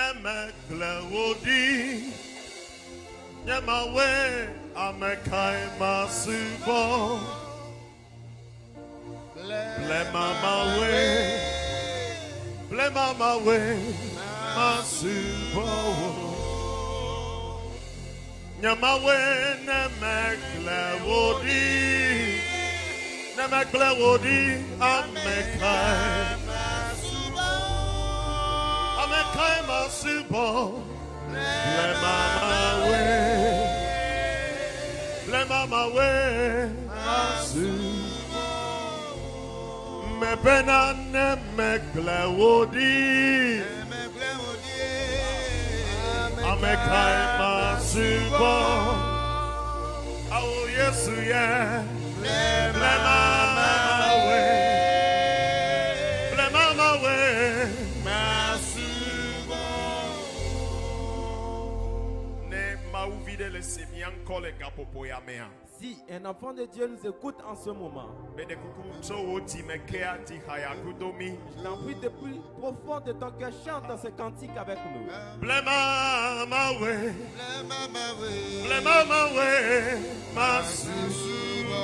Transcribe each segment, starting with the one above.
Nemeglewodi Nyamawe Amekai Masubo Blemamawe Masubo Nyamawe Nemeglewodi Amekai Masubo Blemamawe Masubo Mebena Nemeglewodi Amekai Masubo Oh Yesu yeah Blemamawe Si un enfant de Dieu nous écoute en ce moment, je t'en prie depuis profond de ton cœur, chante ce cantique avec nous. Blemamawe Masubo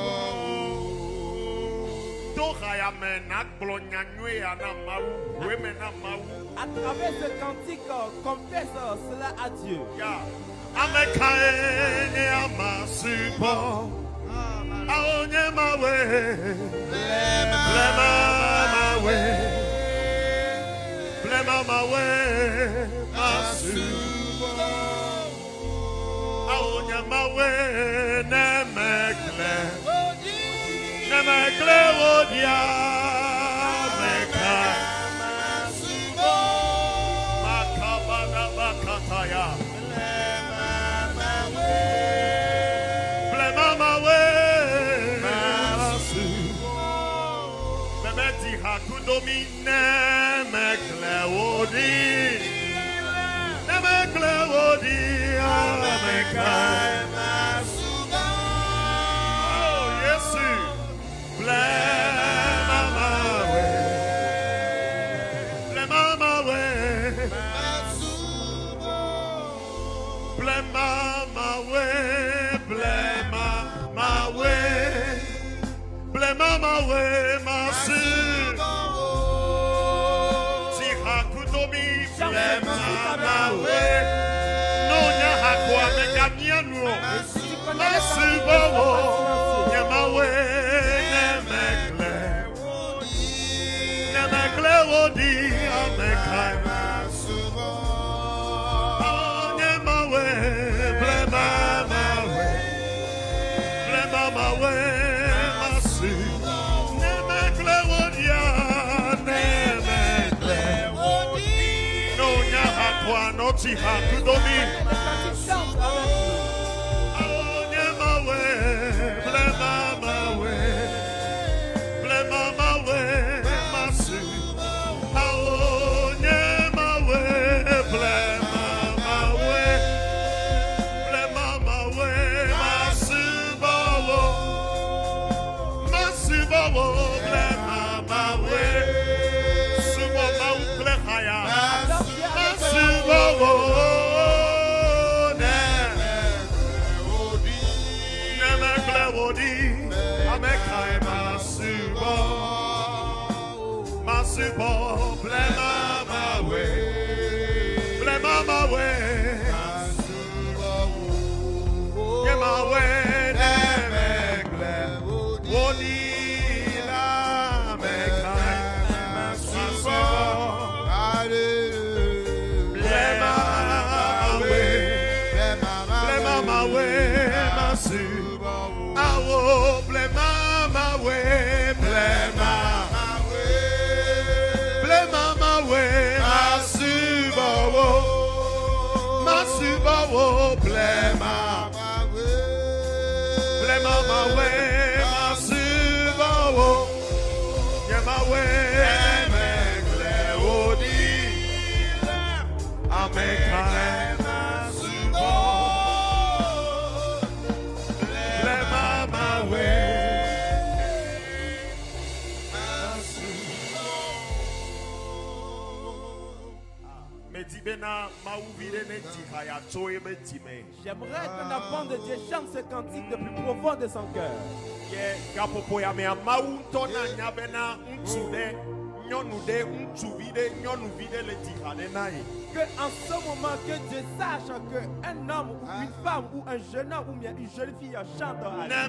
À travers ce cantique, confesse cela à Dieu. Amekai Masubo Aonyemawe Blemamawe Masubo Aonyemawe Nemeglewodi Amekai Masubo Makabana Bakataya Blemamawe Masubo Bemeti Hakudomi Nemeglewodi Amekai Masubo Oh Yesu Blemamawe Masubo Blemamawe Masubo Si hakudomi Blemamawe Nonya hakwa mekamiano Masubo Nyamawe Nemeglewodi Amekai Masubo Nyamawe Blemamawe Masubo Nemeglewodi Nonya hakwa noti hakudomi Nyamawe Blemamawe Masubo Nyamawe Blemamawe Masubo Blemamawe Subo Mauklehaya Masubo Nemeglewodi Amekai Masubo Blemamawe Nyamawe Nemeglewodi Amekai Masubo Blemamawe Masubo Awo Blemamawe Masubo Blemamawe Masubo Nyamawe Nemeglewodi Amekai Masubo Blemamawe J'aimerais qu'un enfant de Dieu chante ce cantique le plus profond de son cœur. Que en ce moment que Dieu sache qu'un homme ou une femme ou un jeune homme ou bien une jeune fille chante à lui.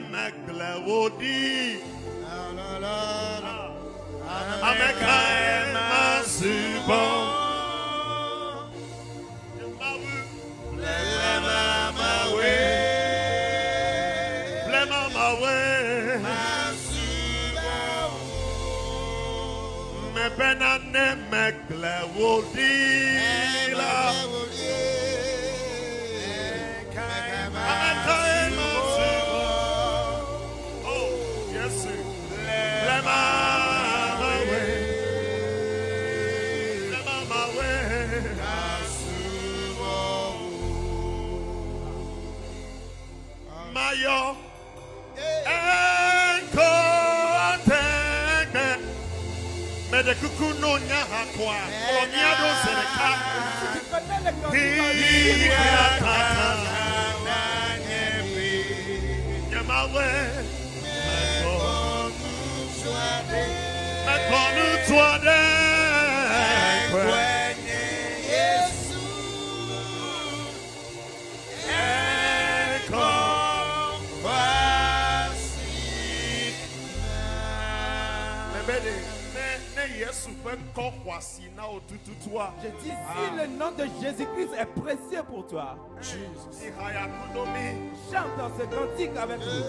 Mayo, mais de coucou non nya hakwa, onyado sereka. Tu connais le cantique. Je dis si le nom de Jésus-Christ est précieux pour toi, chante dans ce cantique avec nous.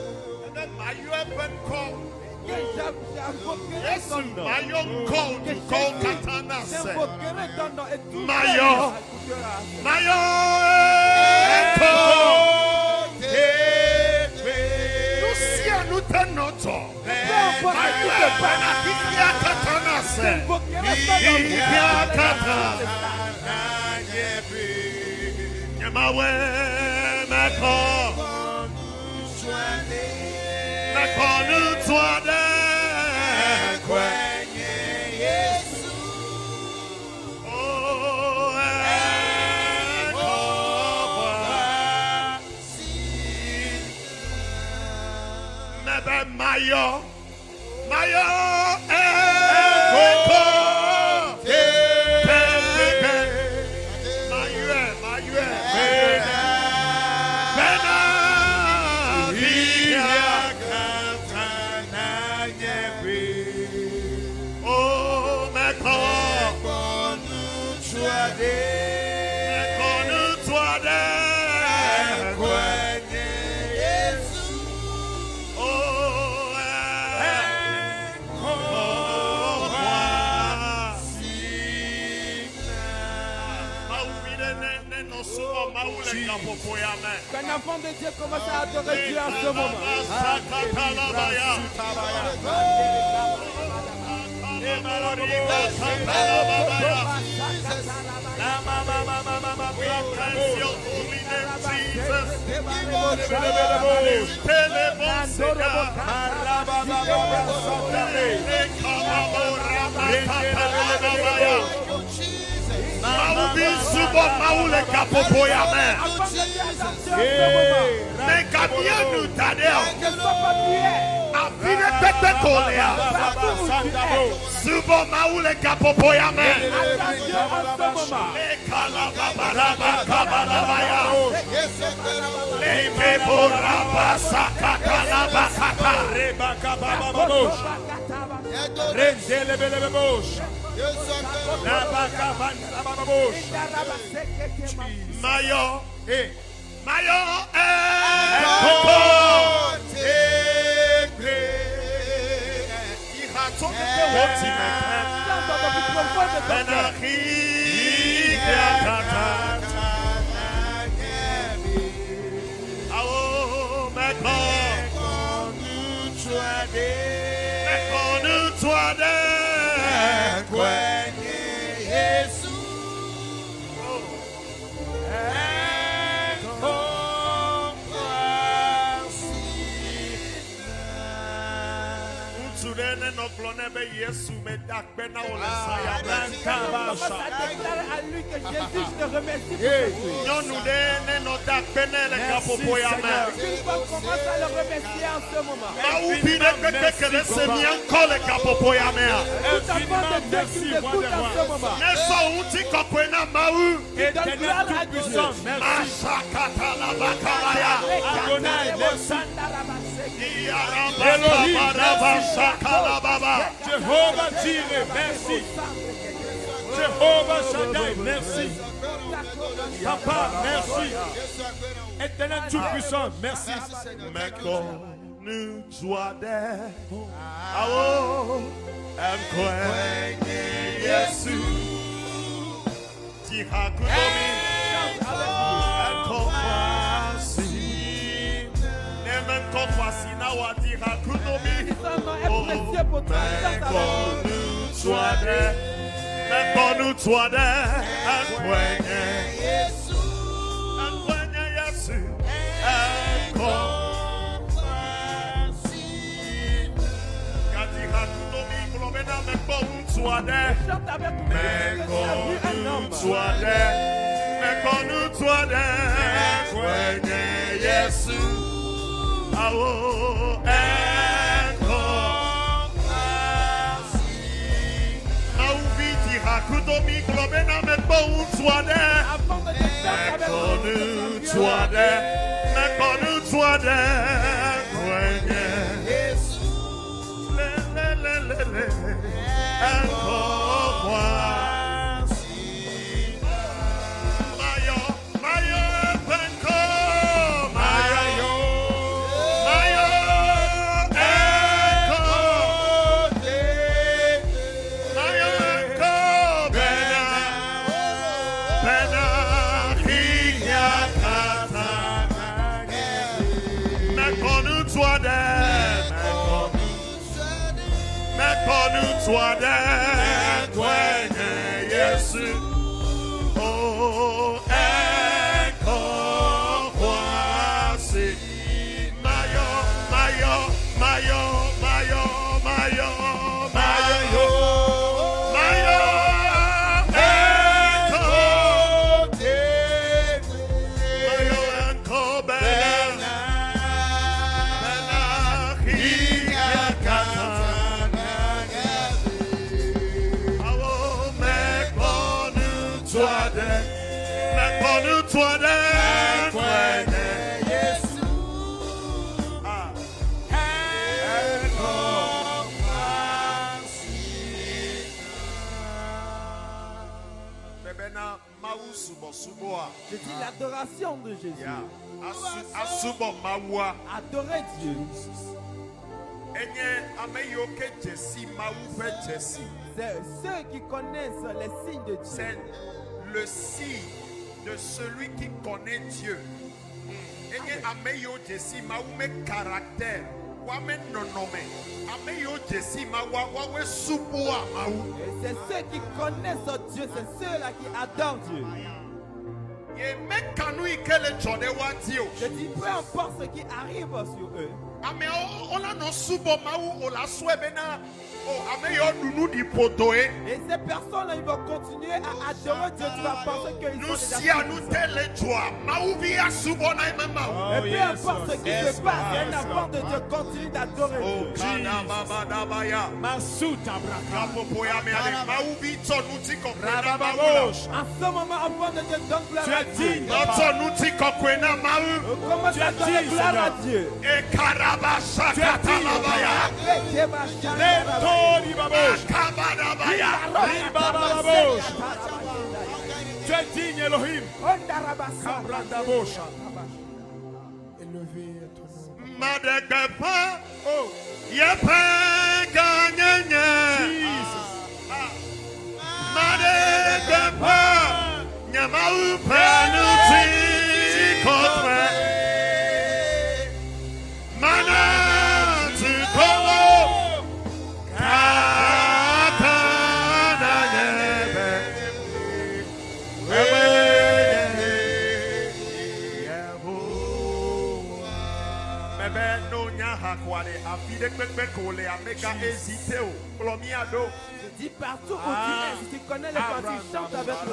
Que j'invoquerai ton nom. Que j'invoquerai ton nom et tout le monde Mayo, Mayo, Qu'un enfant de Dieu commence à adorer Dieu en ce moment. Mayo, Mayo, Commence à déclarer à lui que Jésus, je te remercie pour ce Une femme commence à le remercier en ce moment. Tout enfant de Dieu qui nous écoute en ce moment. Et donne gloire à Dieu. Jehovah Jireh, merci. Jehovah Shaddai, merci. Papa, merci. Éternel Tout-Puissant, merci. Je dis l'adoration de Jésus. Adorer Dieu. C'est ceux qui connaissent les signes de Dieu. C'est le signe de celui qui connaît Dieu. Caractère. Et c'est ceux qui connaissent Dieu, c'est ceux-là qui adorent Dieu. Je dis peu importe ce qui arrive sur eux. Et ces personnes-là, ils vont continuer à adorer Dieu. Tu vas penser qu'ils sont déjà... Et peu importe ce qui se passe, un enfant de Dieu continue d'adorer Dieu. En ce moment, enfant de Dieu, donne gloire à Dieu. Comment ça donne gloire à Dieu? Tu es digne, Elohim. Élevé est ton Je dis partout où tu es, si tu connais les cantiques, chante avec le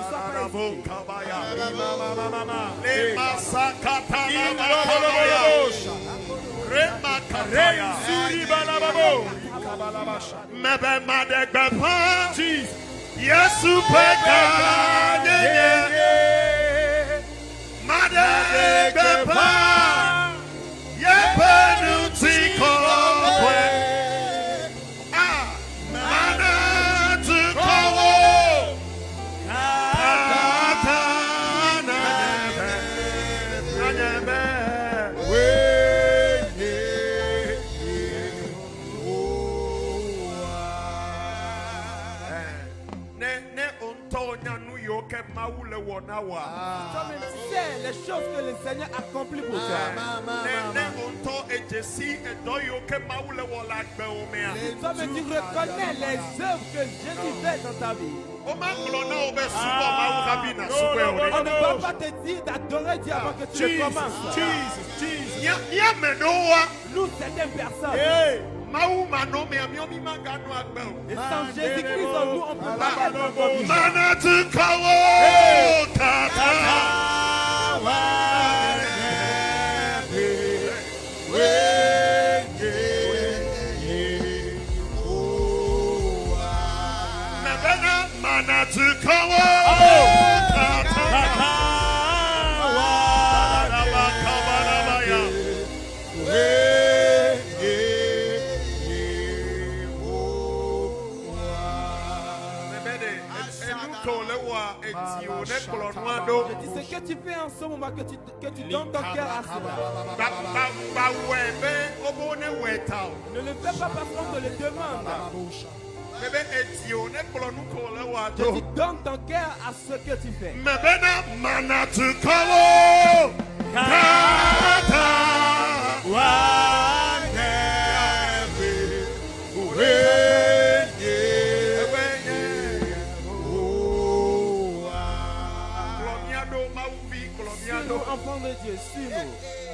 Toi-même tu sais les choses que le Seigneur accomplit pour toi. Toi-même tu reconnais les œuvres que Jésus fait dans ta vie. On ne va pas te dire d'adorer Dieu avant que tu le commences. Nous, certaines personnes. Et sans Jésus-Christ en nous, on ne peut pas être encore Je dis ce que tu fais en ce moment, que tu donnes ton cœur à cela. Ne le fais pas parce qu'on te le demande. Je dis donne ton cœur à ce que tu fais. Suis-nous, enfants de Dieu, suis-nous.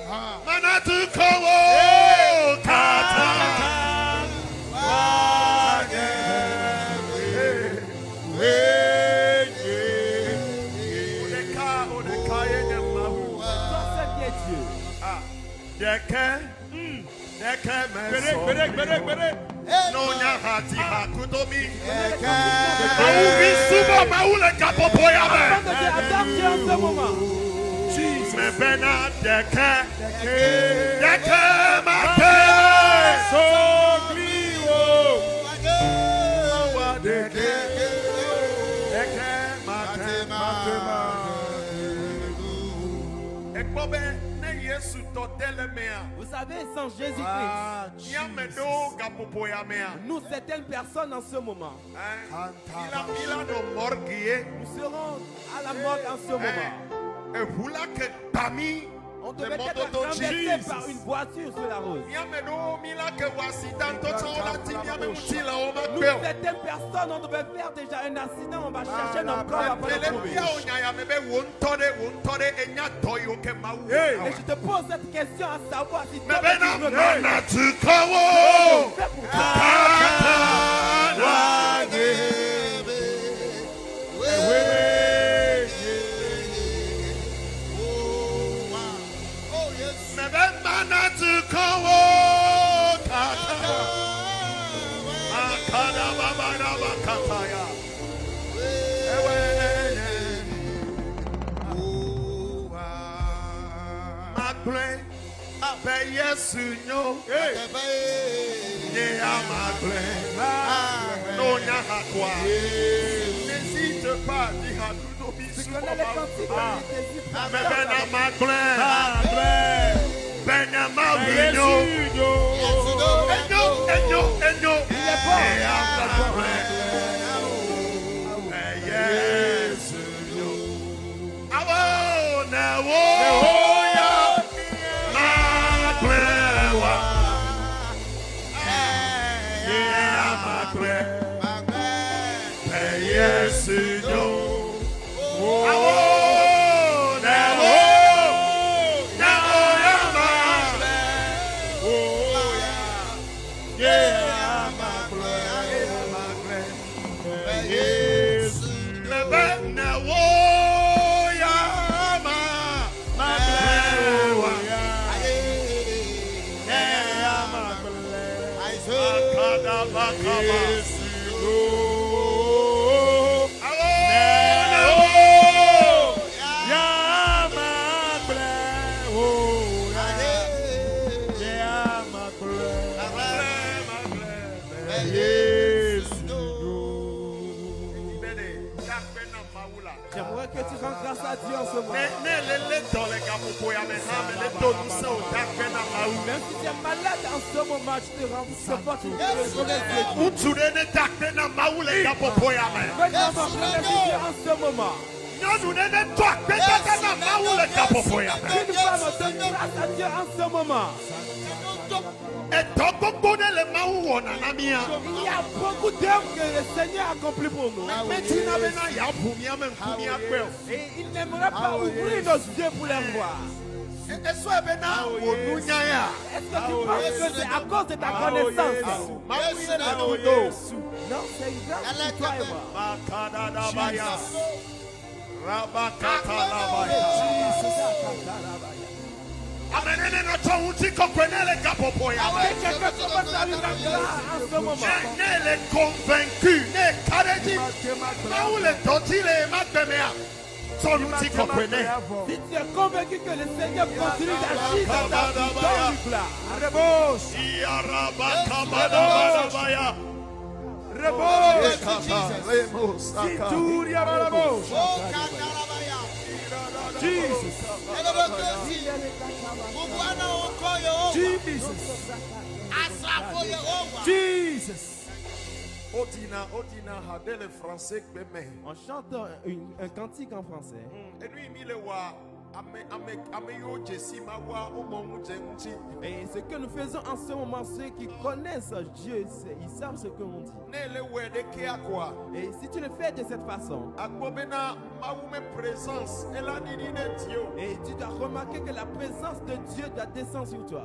Vous savez, sans Jésus-Christ, nous, certaines personnes en ce moment, nous serons à la mort en ce moment. On devait être renversé par une voiture sur la route. Nous, certaines personnes, on devait faire déjà un accident, on va chercher notre corps, on va pas le trouver. Et je te pose cette question à savoir si toi, tu fais pour toi. N'hésite pas, tu connais les cantiques, Jésus. J'aimerais que tu rends grâce à Dieu en ce moment. Même si tu es malade en ce moment, je te rends opportunité de remercier Dieu. Vraiment, remercie Dieu en ce moment. Une femme donne grâce à Dieu en ce moment. Il y a beaucoup d'œuvres que le Seigneur accomplit pour nous. Et il n'aimerait pas ouvrir nos yeux pour les voir. Est-ce que tu penses que c'est à cause de ta connaissance? Non, c'est une grâce pour toi et moi. Si tu es convaincu que le Seigneur continue d'agir dans ta vie, donne-lui Jesus. On chante un cantique en français. Et ce que nous faisons en ce moment, ceux qui connaissent Dieu, ils savent ce que l'on dit. Et si tu le fais de cette façon, et tu dois remarquer que la présence de Dieu doit descendre sur toi.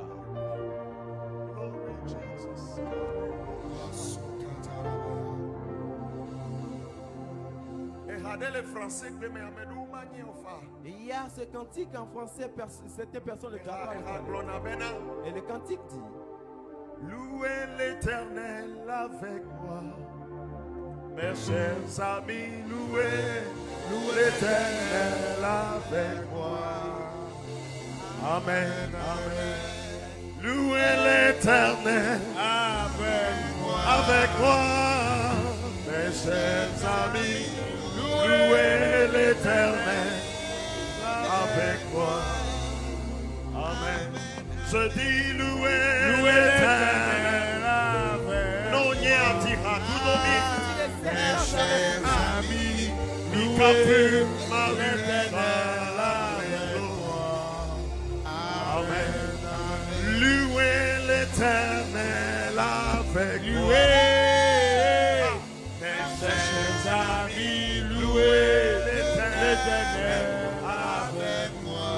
Il y a ce cantique en français, certaines personnes ne savent pas. Et le cantique dit: louez l'Éternel avec moi, mes chers amis, louez l'Éternel avec moi. Amen, amen. Louez l'Éternel avec moi, mes chers amis. Louez l'Éternel avec moi. Amen. Je dis louez l'Éternel avec moi. Non, n'y a dira tout nommé. Mes chers amis, louez l'Éternel avec moi. Amen. Louez l'Éternel avec moi. Mes chers amis, louez l'Éternel avec moi.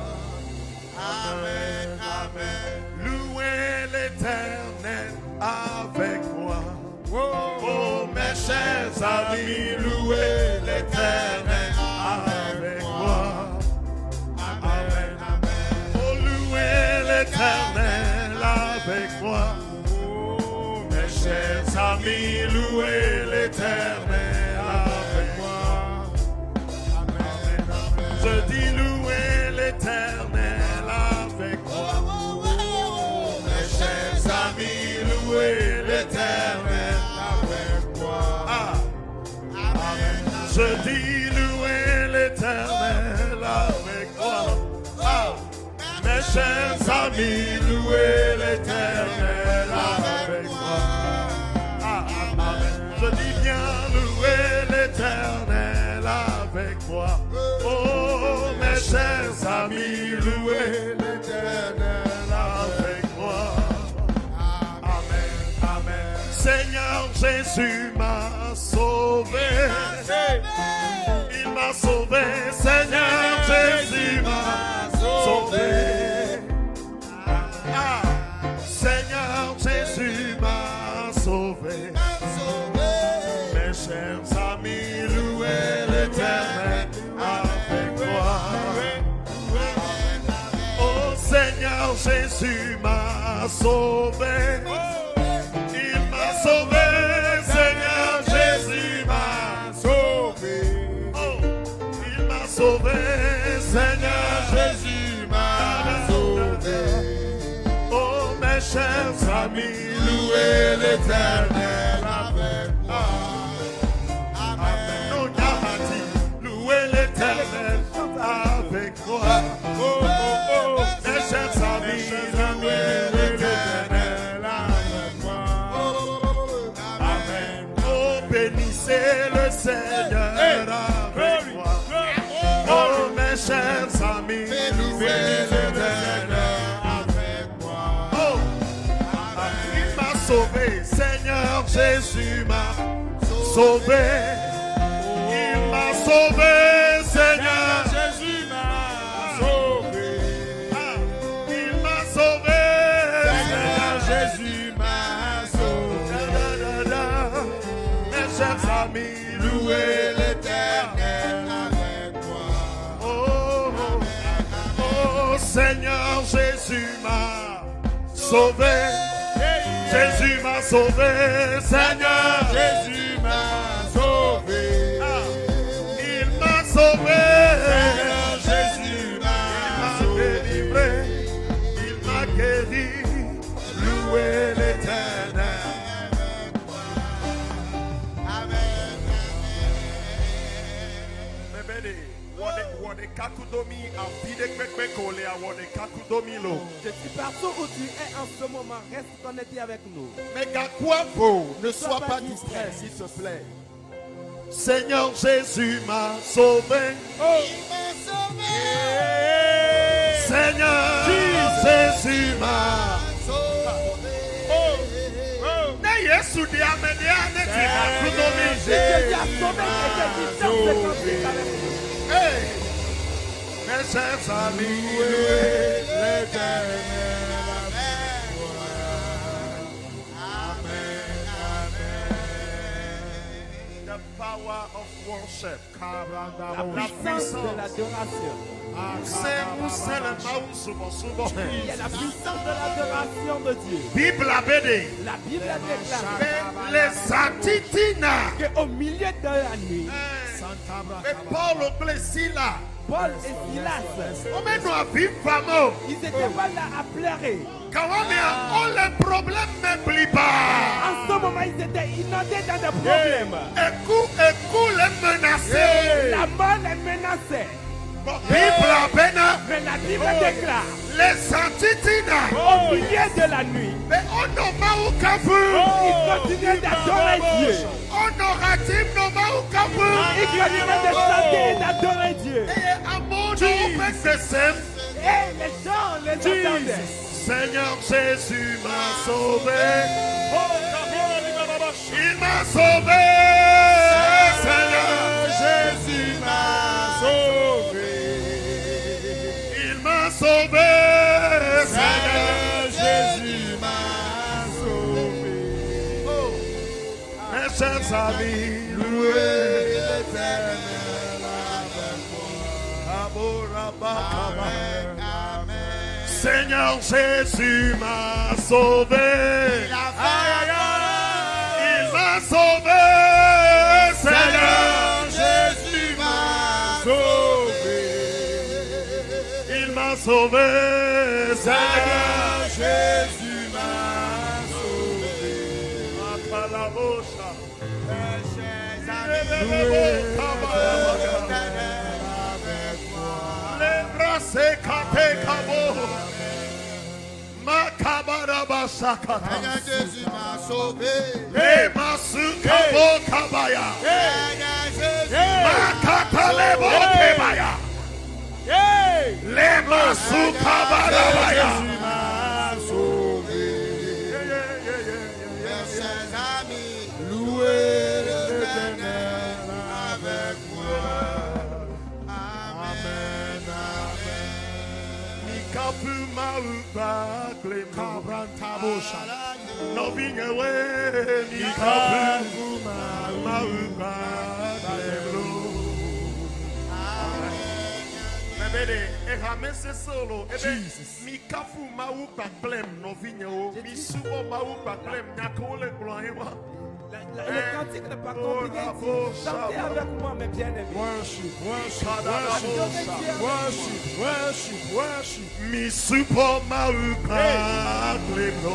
Amen, amen. Louez l'Éternel avec moi. Oh, mes chers amis, louez l'Éternel avec moi. Amen, amen. Oh, louez l'Éternel avec moi. Oh, mes chers amis, louez l'Éternel avec moi. Amen, amen. Je dis louez l'Éternel avec moi. Mes chers amis, louez l'Éternel avec moi. Amen. Je dis louez l'Éternel avec moi. Mes chers amis, louez l'Éternel avec moi. Amen. Je dis bien louez l'Éternel avec moi. Oh, mes chers amis, louez l'Éternel avec moi. Amen, amen. Seigneur Jésus m'a sauvé. Il m'a sauvé. Seigneur Jésus m'a sauvé. Seigneur Jésus m'a sauvé. Mes chers chers amis, louez l'Éternel avec moi. Oh Seigneur, Jésus m'a sauvé. Il m'a sauvé, Seigneur, Jésus m'a sauvé. Oh, il m'a sauvé, Seigneur, Jésus m'a sauvé. Oh mes chers amis, louez l'Éternel avec moi. Amen. On a dit, louez l'Éternel avec moi. Oh, oh, oh, mes chers amis, louez l'Éternel avec moi. Amen. Oh, bénissez le Seigneur avec moi. Oh, mes chers amis, louez l'Éternel avec moi. Oh, il m'a sauvé, Seigneur Jésus m'a sauvé. Il m'a sauvé, Seigneur Jésus m'a sauvé. Il m'a sauvé, Seigneur Jésus m'a sauvé. Mes chers amis, louez l'Éternel avec moi. Oh, oh, Seigneur Jésus m'a sauvé. Jésus m'a sauvé, Seigneur Jésus m'a sauvé. Il m'a sauvé, Seigneur Jésus m'a délivré. Il m'a guéri, louez l'Éternel. Amen. Je suis partout où tu es en ce moment, reste connecté avec nous. Mais Gakwavo, ne sois pas distrait, s'il te plaît. Seigneur Jésus m'a sauvé. Oh. Il m'a sauvé. Seigneur Jésus m'a sauvé. Oh. Oh. Ne Yesu di amedi ane ti Gakudomi. Je t'ai sauvé et je t'ai avec nous. Hey. Mes chers amis, louez l'Éternel avec moi. Amen, amen. The power of worship. La puissance de l'adoration. Il y a la puissance de l'adoration de Dieu. Bible abédé. La Bible déclare les Satitina. qu'au milieu de la nuit, et Paul au Plessila. Paul et Silas, ils étaient pas là à pleurer. Oh, les problèmes m'oublient pas. En ce moment, ils étaient inondés dans des problèmes. Écoute les menacés. La mort les menaçait. Mais la Bible déclare les Santitina au milieu de la nuit. Mais on n'a pas au café. Ils continuaient d'adorer Dieu. On aura dit non pas au café. Ils continuaient de chanter et d'adorer Dieu. Et les gens les attendaient. Seigneur Jésus m'a sauvé. Il m'a sauvé. Seigneur Jésus m'a sauvé. Il m'a sauvé. Seigneur Jésus m'a sauvé. Oh. Mes chers amis, louez l'Éternel avec moi. Amen. Seigneur Jésus m'a sauvé. Il m'a sauvé. Seigneur Jésus m'a sauvé. Il m'a sauvé. Seigneur Jésus m'a sauvé. Les bras s'écartent comme Seigneur Jésus m'a sauvé. Et ma soukabo kabaya. Seigneur Jésus Makatalebo kebaya. Les masoukabarabaya. m'a sauvé. Mes chers amis, louez l'Éternel avec moi. Amen, amen. Mikapu mauba klema. Kabrantabosha. Jesus. Mi kafu mau baklem no vinyo. Mi subo mau baklem nyakole gloire. Le cantique n'est pas compliqué. Chantez avec moi, mes bien-aimés. Worship, worship, worship, worship, worship, worship. Mi subo mau baklem no.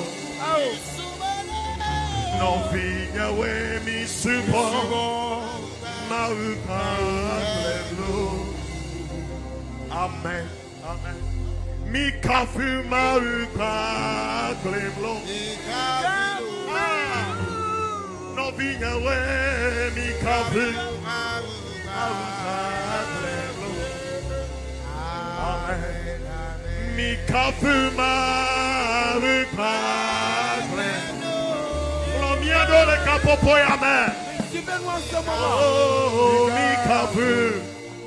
No vinyo we mi subo mau baklem no. Amen. Amen. Mi kafu mau baklem no. No vinha we mi kafu mi kafu mau baklem. Lo miedo le capo poi a me. Oh, mi kafu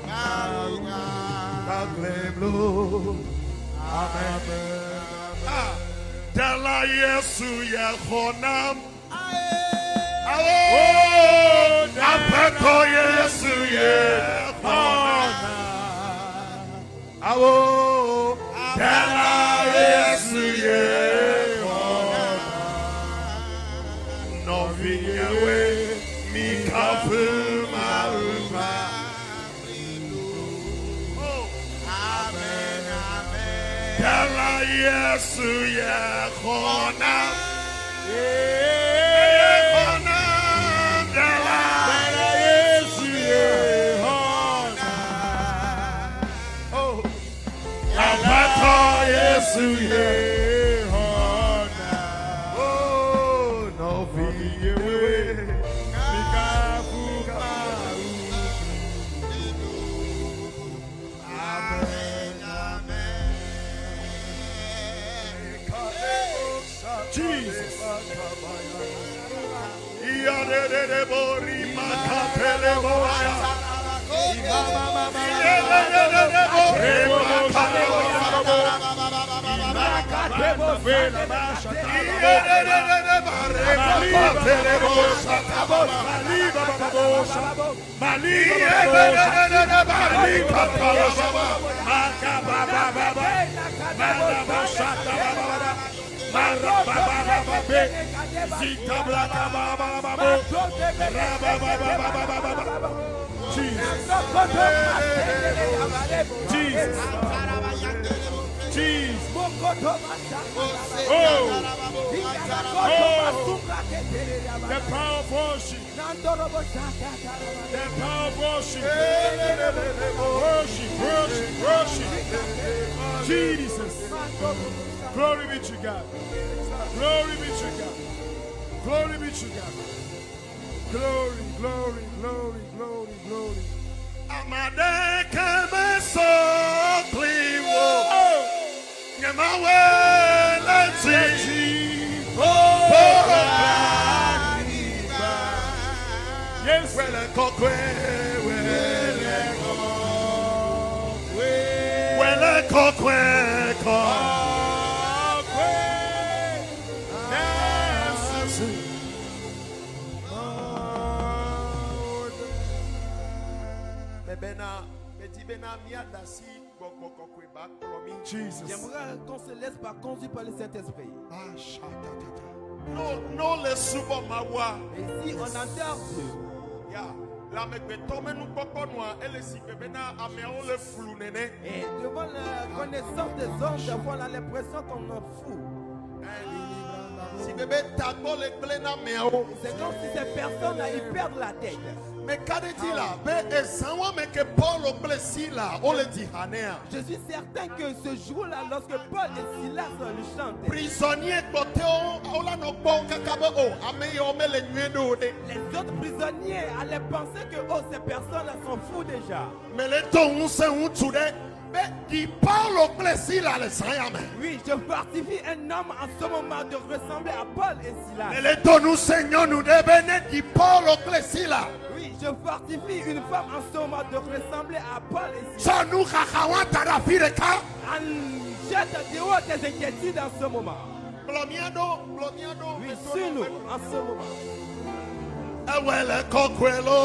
baklem. Amen. Dala Yesu Yehonam. Oh, Apato Yesu Yehonam. Oh, Dala Yesu Yehonam. No vinha we mi kafu maruba. Dala Yesu Yehonam. Yehonam. Dala Yesu Yehonam. Oh, Apato Yesu Yehonam. Oh, no vinha we mi kafu maruba. Jesus. The power of worship. The power of worship. Worship, worship, worship. Jesus. Glory be to God. Glory be to God. Glory be to God. Glory, glory, glory, glory, glory. Amade keme so kliwo. Nyamawe leti. Yes. Wele kokwe, wele kokwe ko. Jesus. J'aimerais qu'on se laisse pas conduire par le Saint-Esprit. Non, le subo mawa. Et si on entend Dieu, La megbetome nous pokonwa ele si bebena ameo le flou nene. et devant la connaissance des hommes, devant on a l'impression qu'on est fou. Si bébé tago le plena meo. C'est comme si ces personnes-là, ils perdent la tête. Mais quand dit là, be esanwa me que Paul au blessi là, on le dit hanea. Je suis certain que ce jour-là, lorsque Paul et Silas le chantent, Prisonnier boteo, on la no bon kakabe o, ameyo me le nuedo de. les autres prisonniers allaient penser que oh, ces personnes-là sont fous déjà. Mais le ton se un tude, be di Paul au blessi là le sayame. Oui, je fortifie un homme en ce moment de ressembler à Paul et Silas. Mais le ton nous Seigneur nous devene di Paul au blessi là. Oui, je fortifie une femme en ce moment de ressembler à Paul et Silas. Ça nous kakawa tarafireka. En jette dehors tes inquiétudes en ce moment. Oui, sur nous en ce moment. Ewele kokwelo.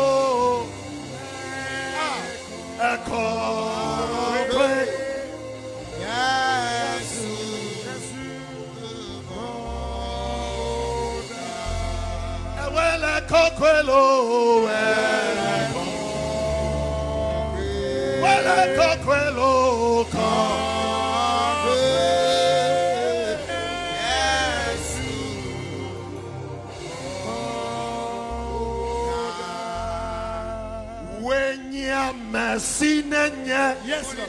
Ekokwe. Ewele kokwelo. Ewele kokwelo. Yes, Lord.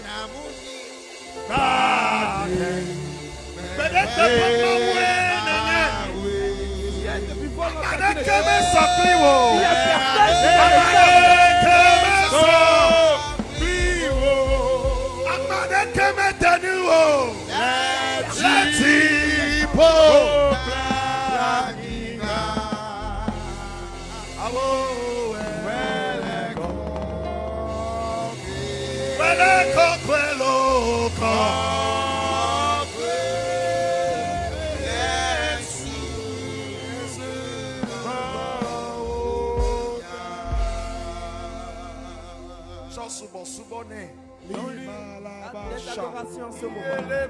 Des adorations en ce moment.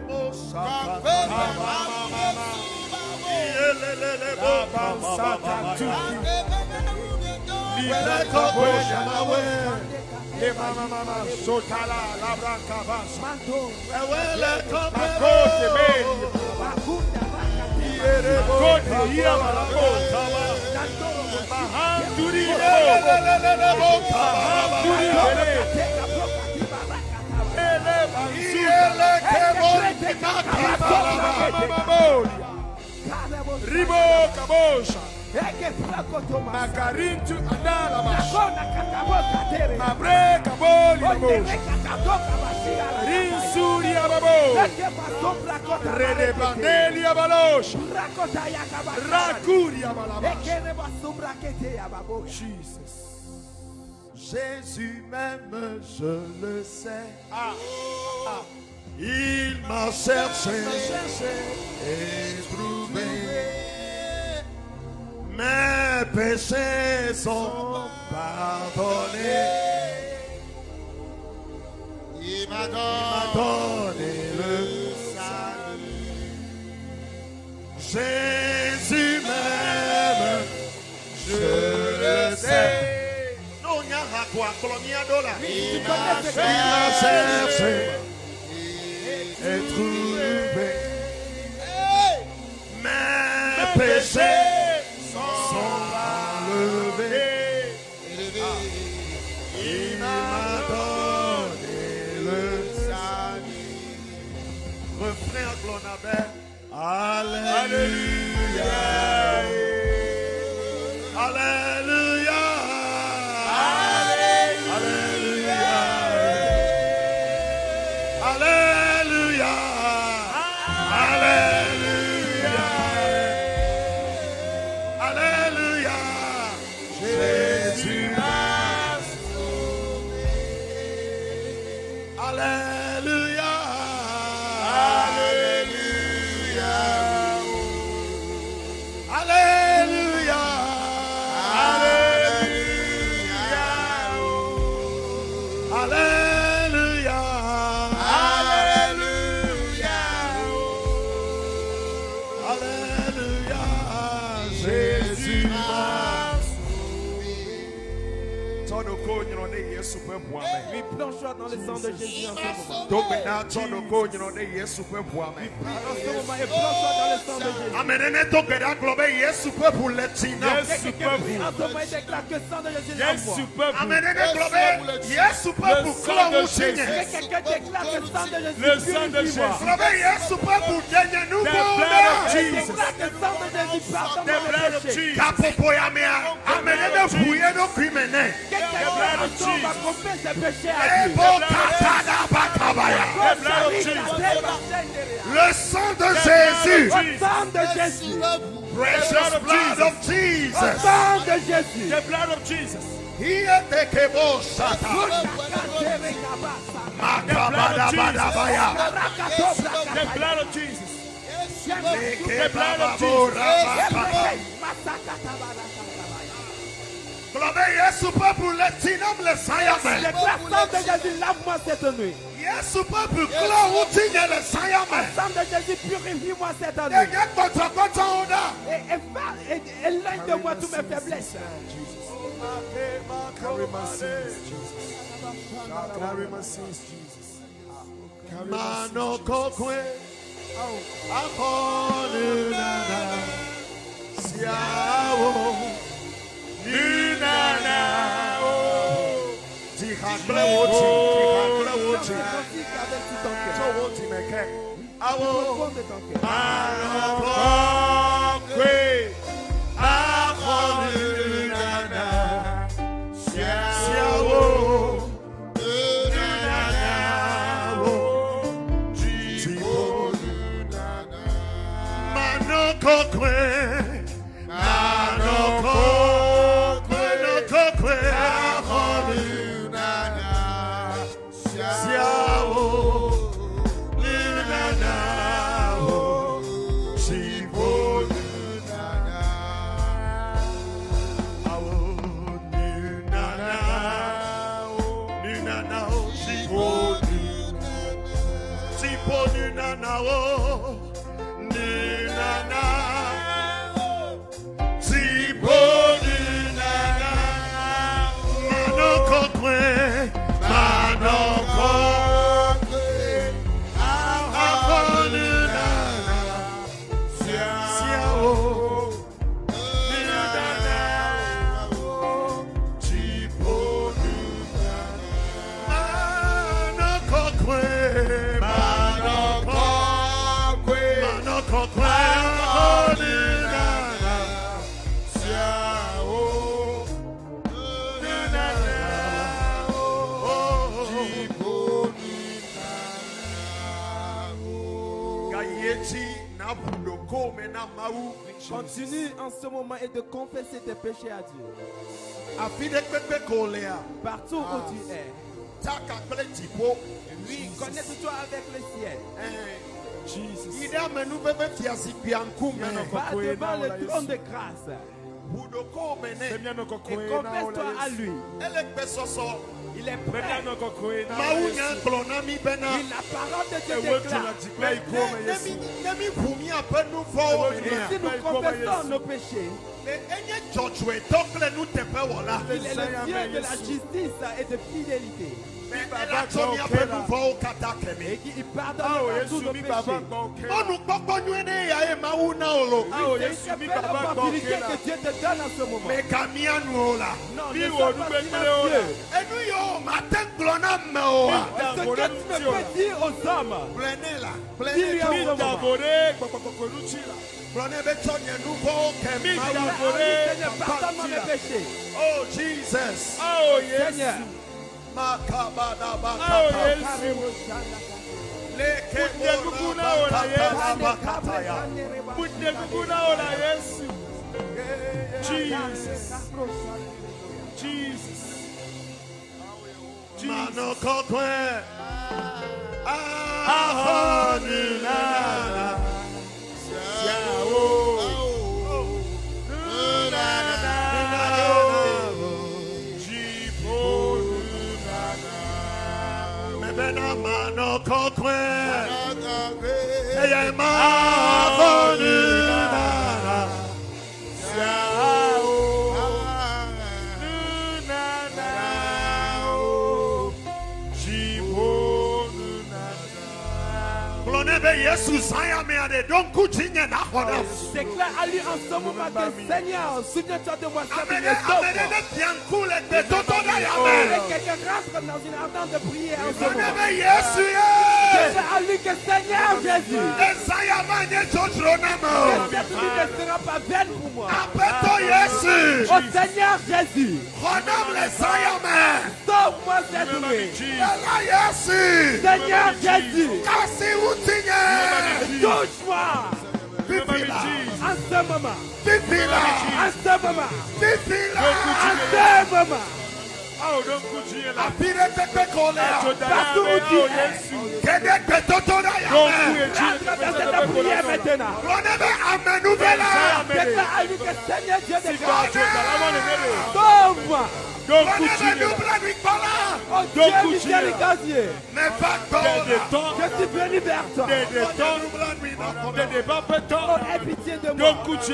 Ribo kabosha. Makarintu andala basha. Mabre kaboli kabosha. Rinsuri ababo. Rede bandeli abalosha. Rakuri abalabasha. Jesus. Jésus même, je le sais. Il m'a cherché et trouvé. Mes péchés sont pardonnés. Il m'a donné le salut. Jésus même, je le sais. Il m'a cherché et trouvé. Mes péchés sont enlevés. Il m'a donné le salut. Refrain Glonabert. Alléluia. Alléluia. Oui, plonge-toi dans le sang de Jésus en ce moment. En ce moment, et plonge-toi dans le sang de Jésus. En ce moment, il déclare que le sang de Jésus est en moi. Que quelqu'un déclare que le sang de Jésus purifie moi. Déclare que le sang de Jésus pardonne mes péchés. Quelqu'un va confesser ses péchés à Dieu. Le sang de Jésus. Le sang de Jésus. Precious blood of Jesus. Le sang de Jésus. The blood of Jesus. Here the kebo shata. The blood of Jesus. Yesu peuple le tinam le sayame. Le sang de Jésus lave-moi cette nuit. Yesu peuple clôt ou tigne le sayame. Le sang de Jésus purifie-moi cette nuit. Et éloigne de moi toutes mes faiblesses. Carry my sins, Jesus. Carry my sins, Jesus. Mano kokwe. Akonunana. Siawo. Nunana. Tihangle woti. Tihangle woti. Woti meke. Awo. Mano kokwe. Akonunana. Siawo. Kokwe, Continue en ce moment et de confesser tes péchés à Dieu. Partout où tu es. Oui, connecte-toi avec le ciel. Jesus. Va devant le trône de grâce. Et confesse-toi à lui. Il est prêt. La parole de Dieu déclare. Et si nous confessons nos péchés, il est le Dieu de la justice et de fidélité. Et il pardonne tous nos péchés. C'est une belle opportunité que Dieu te donne en ce moment. Non, ne sois pas silencieux. Ce que tu me peux dire aux hommes, dis-lui en ce moment. Seigneur, pardonne-moi mes péchés. Oh Jesus. Oh Seigneur. Jesus. Jesus. Mano kokwe. Mano kokwe. Déclare à lui en ce moment que Seigneur, souviens-toi de moi, Seigneur, et quelqu'un rentre dans une ardente de prière en ce moment. Déclare à lui que Seigneur Jésus, cette nuit ne sera pas vaine pour moi. Oh Seigneur Jésus, sauve-moi cette nuit. Seigneur Jésus, touche-moi. En ce moment. En ce moment. En ce moment. Partout où tu es. Déclare à lui que Seigneur Dieu de grâce. Sauve-moi. Oh Dieu miséricordieux. Je suis venu vers toi. Oh, aie pitié de moi.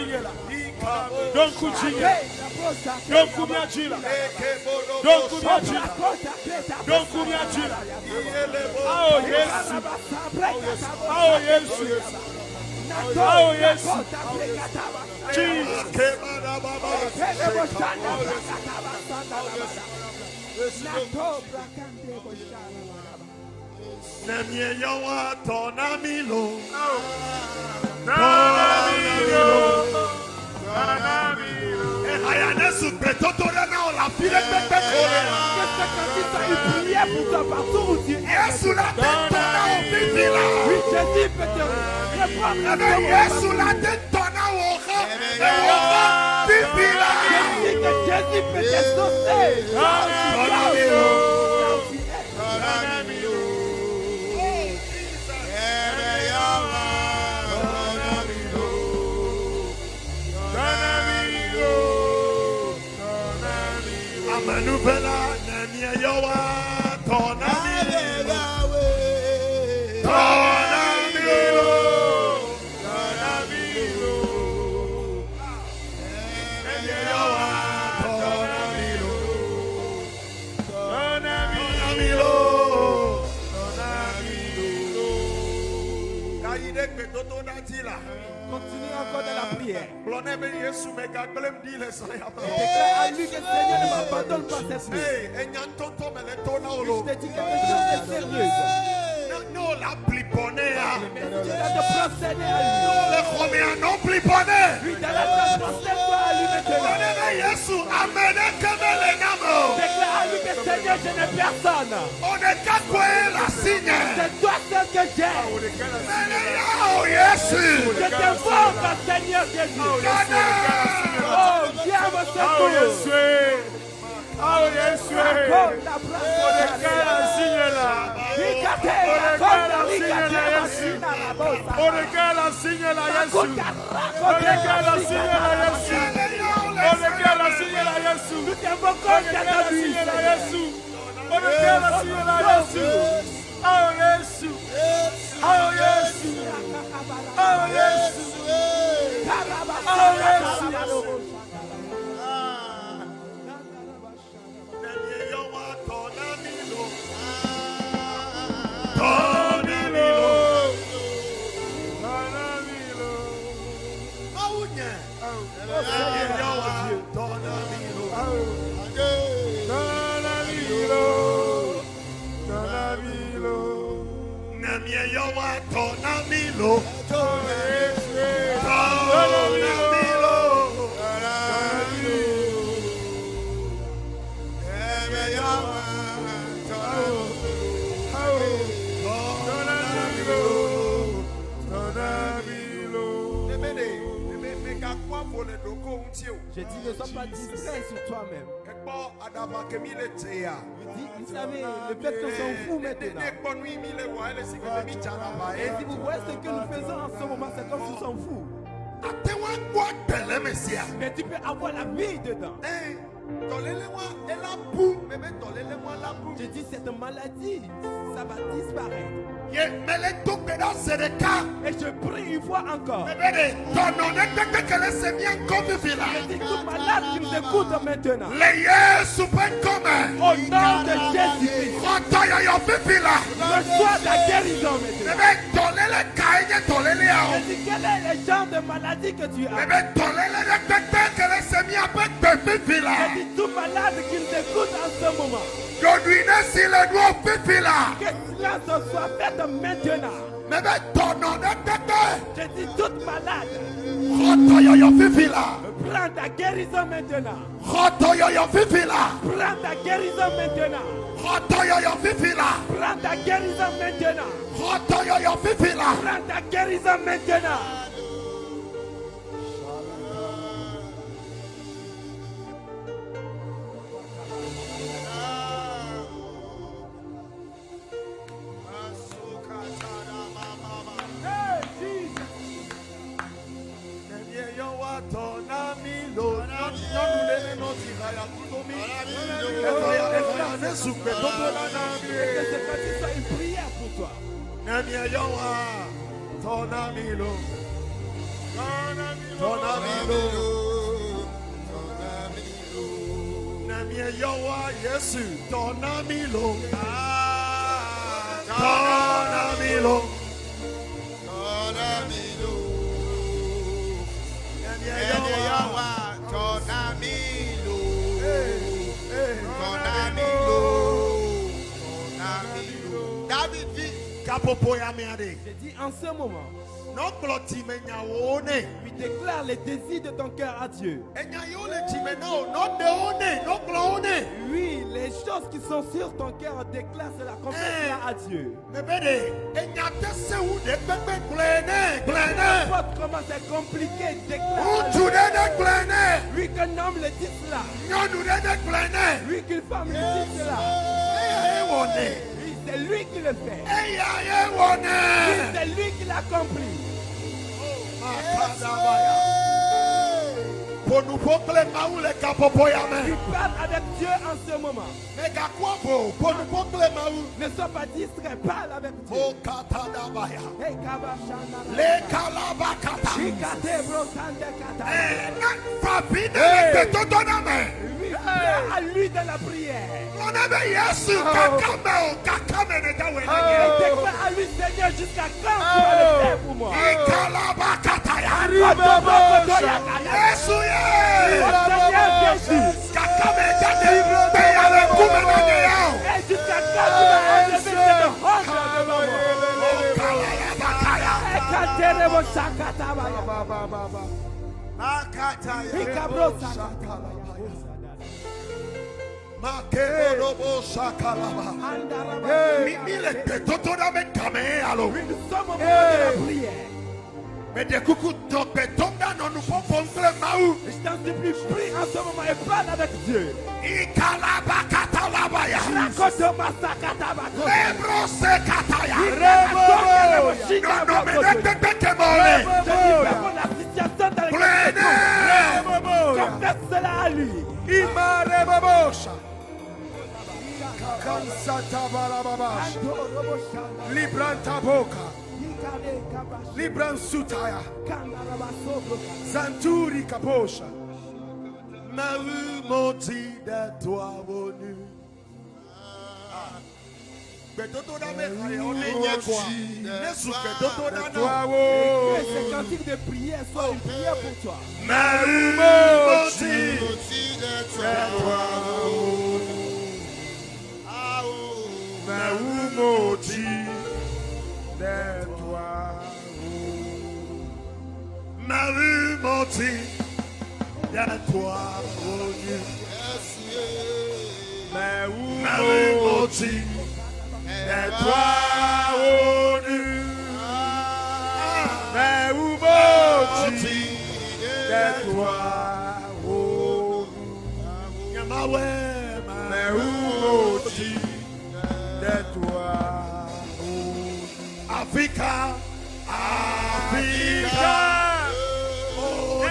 Continue encore dans la prière. Déclare à lui que le Seigneur ne m'abandonne pas cette nuit. Je te dis quelque chose de sérieux. Tu dois te procéder à lui. Oui, déclare à lui maintenant. Déclare à lui que Seigneur, je n'ai personne. C'est toi seul que j'ai. Je t'invoque, Seigneur Jésus. Oh, viens me secourir. Oh, yes, J'ai dit ne sois pas distrait sur toi-même. Vous savez, le peuple s'en fout maintenant. Et si vous voyez ce que nous faisons en ce moment, c'est comme s'ils s'en foutent. Mais tu peux avoir la vie dedans. Je dis cette maladie, ça va disparaître. Et je prie une fois encore. Je dis tout malade qui nous écoute maintenant. Au nom de Jésus-Christ. Reçois ta guérison maintenant. Je dis quel est le genre de maladie que tu as. Je dis tout malade qui nous écoute en ce moment. Que cela soit fait maintenant. Je dis toute malade. Prends ta guérison maintenant. Prends ta guérison maintenant. Prends ta guérison maintenant. Prends ta guérison maintenant. ce cantique soit une prière pour toi. J'ai dit en ce moment, puis déclare les désirs de ton cœur à Dieu. Oui, les choses qui sont sur ton cœur, déclare cela, confesse-la à Dieu. Comment c'est compliqué, déclare. Oui, qu'un homme le dit cela. Oui, qu'une femme le dit cela. C'est lui qui le fait. Oui, c'est lui qui l'accomplit. Tu parles avec Dieu en ce moment. Ne sois pas distrait, parle avec Dieu. À lui de la prière. Déclare à lui, Seigneur, jusqu'à quand tu vas le faire pour moi? Mais des coucous tombés dans nos pompons. Je t'en supplie, prie en ce moment et parle avec Dieu. Confesse cela à lui. Libranta boca, Libran sutaya, Zanturi kaposha. Maru moti de toi venu. Ces cantiques de prière sont une prière pour toi. Maru moti de toi Moti de toi, Marie moti de toi, Marie moti de toi, Marie moti de toi, Marie moti de toi, Africa, Africa, oh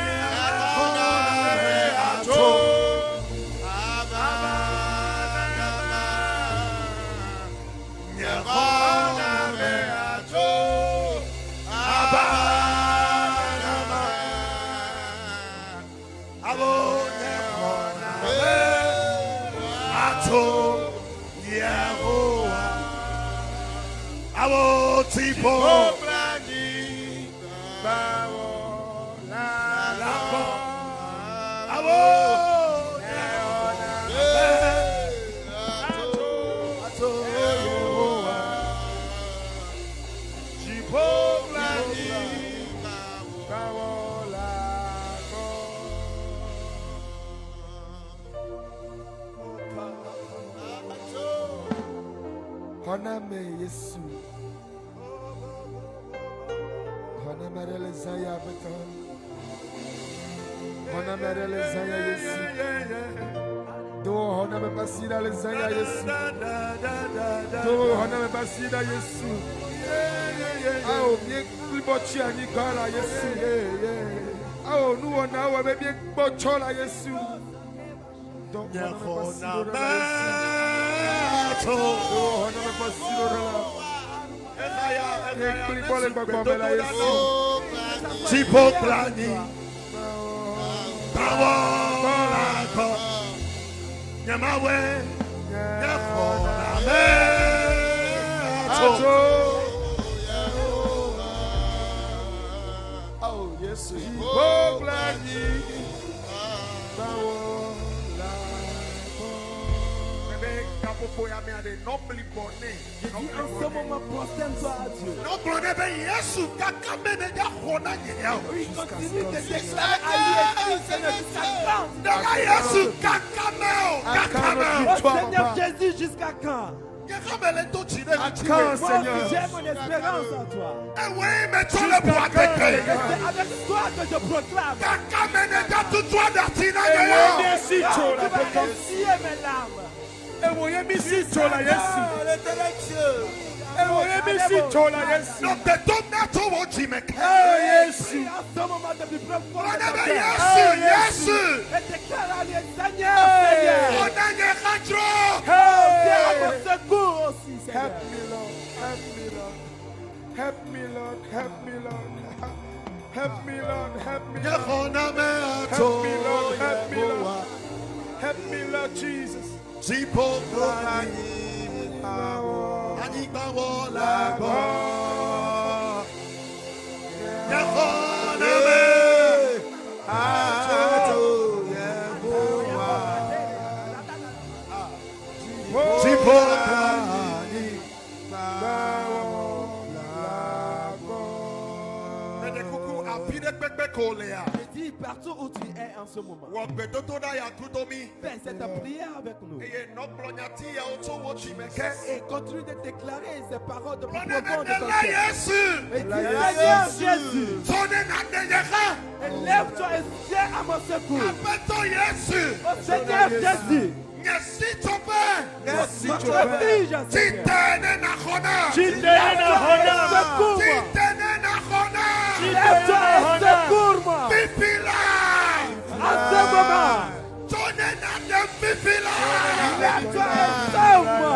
tipo Honame Yesu, Honame Zaya Beton, Honame Zaya Yesu, Do Honame Basida Zaya Yesu, Do Honame Basida Yesu, Ao bien Libochi ani Gala Yesu, Ao nous on a bien Bochola Yesu, Do Honame Basida Yesu. Seigneur Jésus, jusqu'à quand? Quand, Seigneur? J'ai mon espérance en toi. Avec C'est avec toi que je proclame. Tu vas confier mes larmes. Prie en ce moment de plus profond de ton cœur. Et déclare à lui, Seigneur, Seigneur. Viens à mon secours aussi, Seigneur. Help me, Lord. Help me, Lord. Help me, Lord. Help me, Lord. Help me, Lord. Help me, Lord. Help me, Lord. Help me, Lord Jesus. Je dis partout où tu es en ce moment, fais cette prière avec nous. Et continue de déclarer ces paroles de plus profond de ton cœur. Et dis, Seigneur Jésus, élève-toi et viens à mon secours. Oh Seigneur Jésus, refuge, lève-toi et secours-moi. À ce moment, lève-toi et sauve-moi.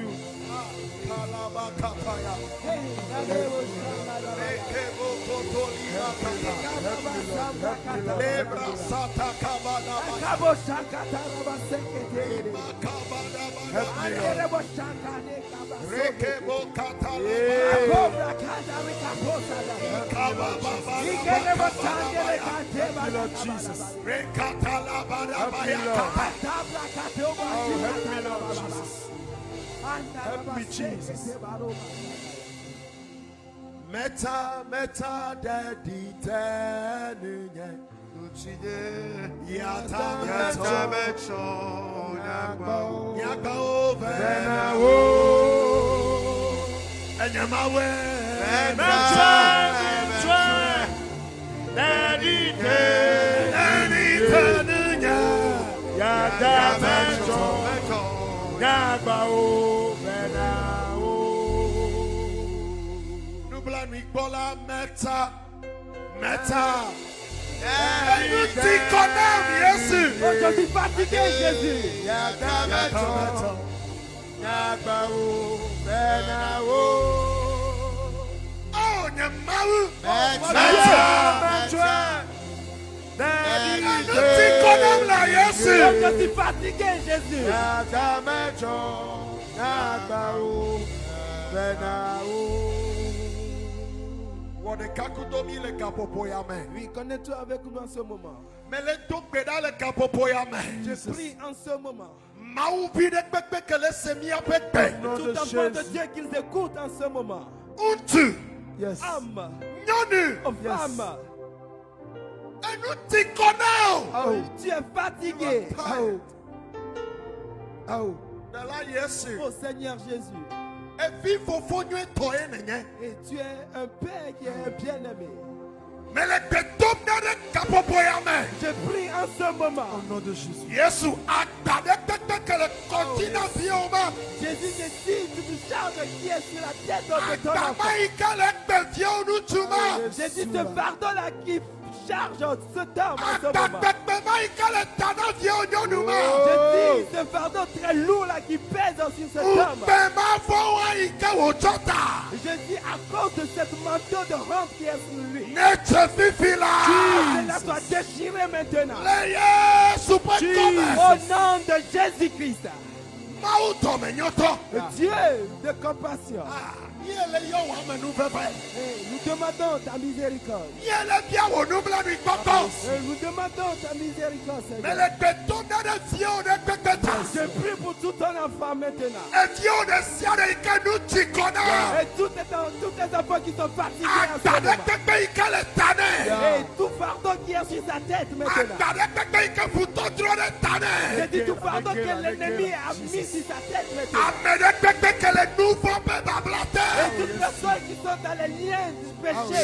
Help me, Jesus. Meta daddy tenuye yata mecho nyagba over enyamawe meta daddy tenuye yata mecho nyagba over Bola meta. Tu connais Jésus. Oh, je suis fatigué, Jésus. Oh, Nyamaou. Tu connais la Jésus. Je suis fatigué, Jésus. Oui, connais-toi avec nous en ce moment. Je Prie en ce moment. Tout enfant de Dieu qu'ils écoutent en ce moment. Yes. Âme. Yes. Femme. Oh. Tu es fatigué. Oh. Oh Seigneur Jésus. Et tu es un père qui est un bien-aimé. Je prie en ce moment. Au nom de Jésus. Jésus décide de toucher fardeau qui est sur la tête de ton enfant. J'ai dit ce fardeau-là qui charge cet homme en ce moment. J'ai dit ce fardeau très lourd là qui pèse sur cet homme. Je dis à cause de cette manteau de honte qui est sur lui. Cela soit déchiré maintenant. Au nom de Jésus-Christ. Dieu de compassion. Nous demandons ta miséricorde. Nous demandons ta miséricorde, Seigneur. Je prie pour tout ton enfant maintenant. Et tous les enfants qui sont fatigués en ce moment. Et tout fardeau qui est sur sa tête maintenant. Je dis tout fardeau que l'ennemi a mis sur sa tête maintenant. Et toutes les personnes qui sont dans les liens du péché.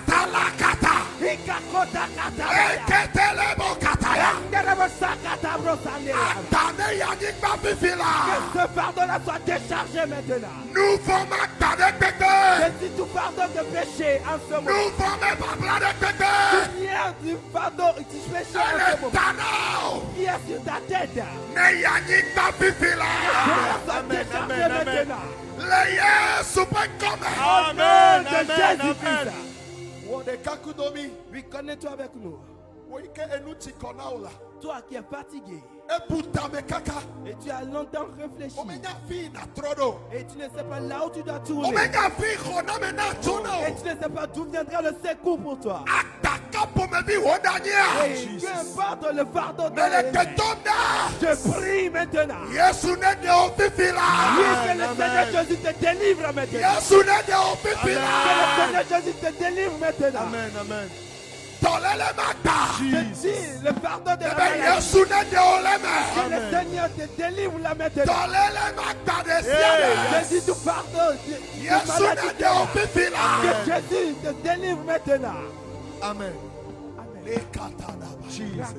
Que ce fardeau-là soit déchargé maintenant. Je dis tout fardeau de péché en ce moment. Tout lien du fardeau du péché en ce moment. Qui est sur ta tête. Amen, amen, amen. Amen. Oui, connais-toi avec nous. Toi qui es fatigué. Et tu as longtemps réfléchi. Et tu ne sais pas là où tu dois tourner. Et tu ne sais pas d'où viendra le secours pour toi. Et peu importe le fardeau de je prie maintenant. Oui, que le Seigneur Jésus te délivre maintenant. Que le Seigneur Jésus te délivre maintenant. Amen, amen. Je dis le fardeau de la maladie. Que le Seigneur te délivre là maintenant. Je dis tout fardeau de maladie. Que Jésus te délivre maintenant. Amen. Jesus.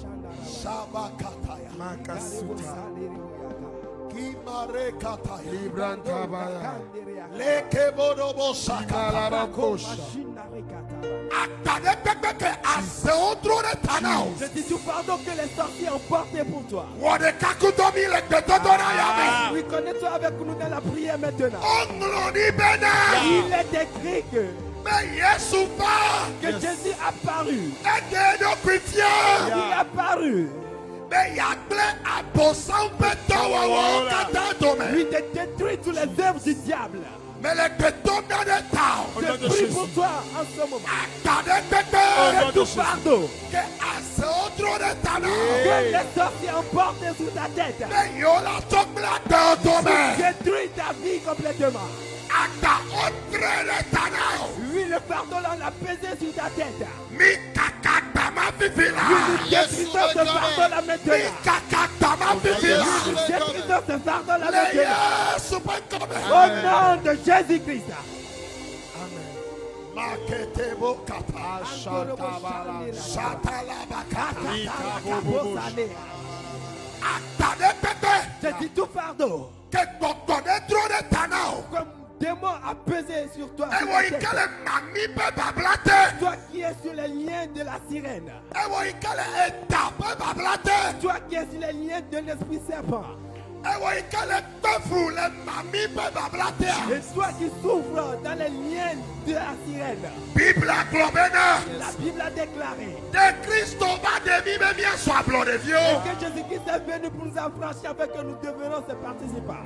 Je dis tout pardon que les sorciers ont porté pour toi. Oui, connais-toi avec nous dans la prière maintenant. Il est écrit que Jésus a paru. Il a paru. Lui de détruire tous les œuvres du diable. Je prie pour toi en ce moment. Que tout fardeau que les sorciers ont porté sur ta tête détruit ta vie complètement. Oui, le fardeau là, on l'a pesé sur ta tête. Oui, nous détruisons ce fardeau là maintenant. Oui, nous détruisons ce fardeau là maintenant. Au nom de Jésus-Christ. Je dis tout fardeau. Comme démon a pesé sur toi. Toi qui es sur les liens de la sirène. Toi qui es sur les liens de l'esprit serpent. Et toi qui souffres dans les liens de la sirène. La Bible a déclaré et que Jésus-Christ est venu pour nous affranchir afin que nous devenions ses participants.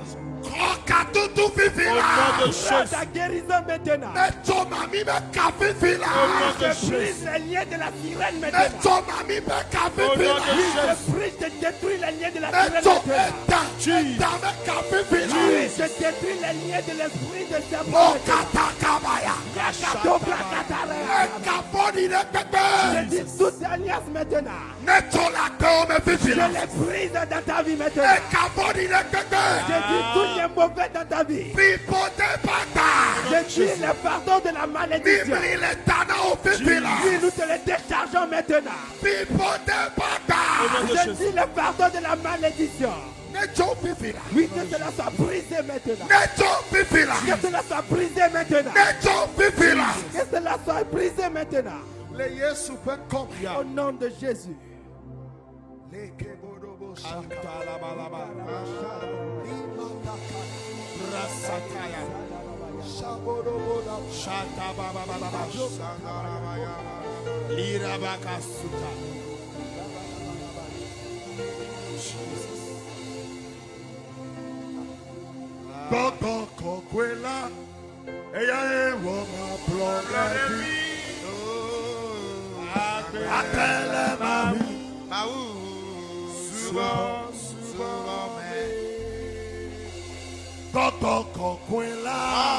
Ta guérison maintenant. Je brise les liens de la sirène maintenant. Je brise, je détruis les liens de la sirène maintenant. Je détruis les liens de l'esprit de serpent. Je dis toute alliance maintenant. Je les brise dans ta vie maintenant. Je dis tout est mauvais dans ta vie. Je dis le pardon de la malédiction. Oui, nous te les déchargeons maintenant. Je Je dis le pardon de la malédiction. Oui, que cela soit brisé maintenant. Que cela soit brisé maintenant. Que cela soit brisé maintenant. Au nom de Jésus. Gogo kokwela, eya ewo ma plonga atele mahu, subo me. Gogo kokwela,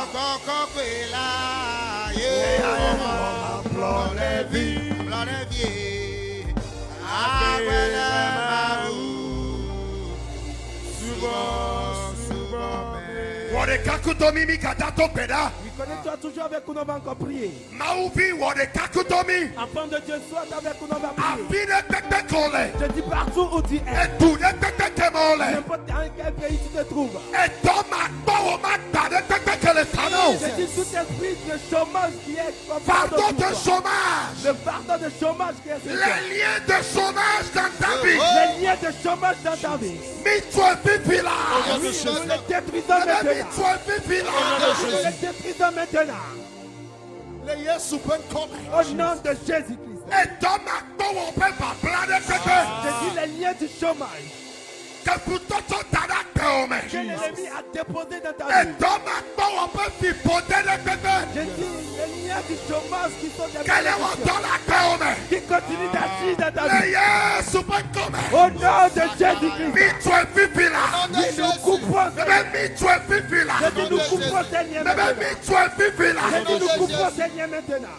eya ewo ma plonga atele mahu, subo me. Connais-toi toujours avec nous, on va encore prier. Mauvi wode kakutomi. Enfant de Dieu, sois avec nous, on va prier. Afine tekekole. Je dis partout où tu es. Etu de tekekemole. N'importe dans quel pays tu te trouves. Etoma bawo mata de tekekele sano. Je dis tout esprit de chômage qui est comme Pardon de chômage. le pardon de chômage qui est sur toi. Les liens de chômage dans ta vie. Les liens de chômage dans ta vie. Mitwe pipila. Nous les détruisons maintenant. Mitwe pipila. Nous les détruisons maintenant. Au nom de Jésus-Christ. Etoma bawo pe babla de teke. Je dis les liens du chômage Que putoto tada teome. que l'ennemi a déposé dans ta vie. Etoma bawo pe fipote de teke. Je dis les liens du chômage qui sont des Quel est malédictions, votre la teome? qui continuent d'agir dans ta vie. Yesu pekome. Au nom de Jésus-Christ. Mitwe pipila. Nous coupons Mitwe pipila. Je dis nous coupons ces liens maintenant. Mitwe pipila. Je dis nous coupons ces liens maintenant.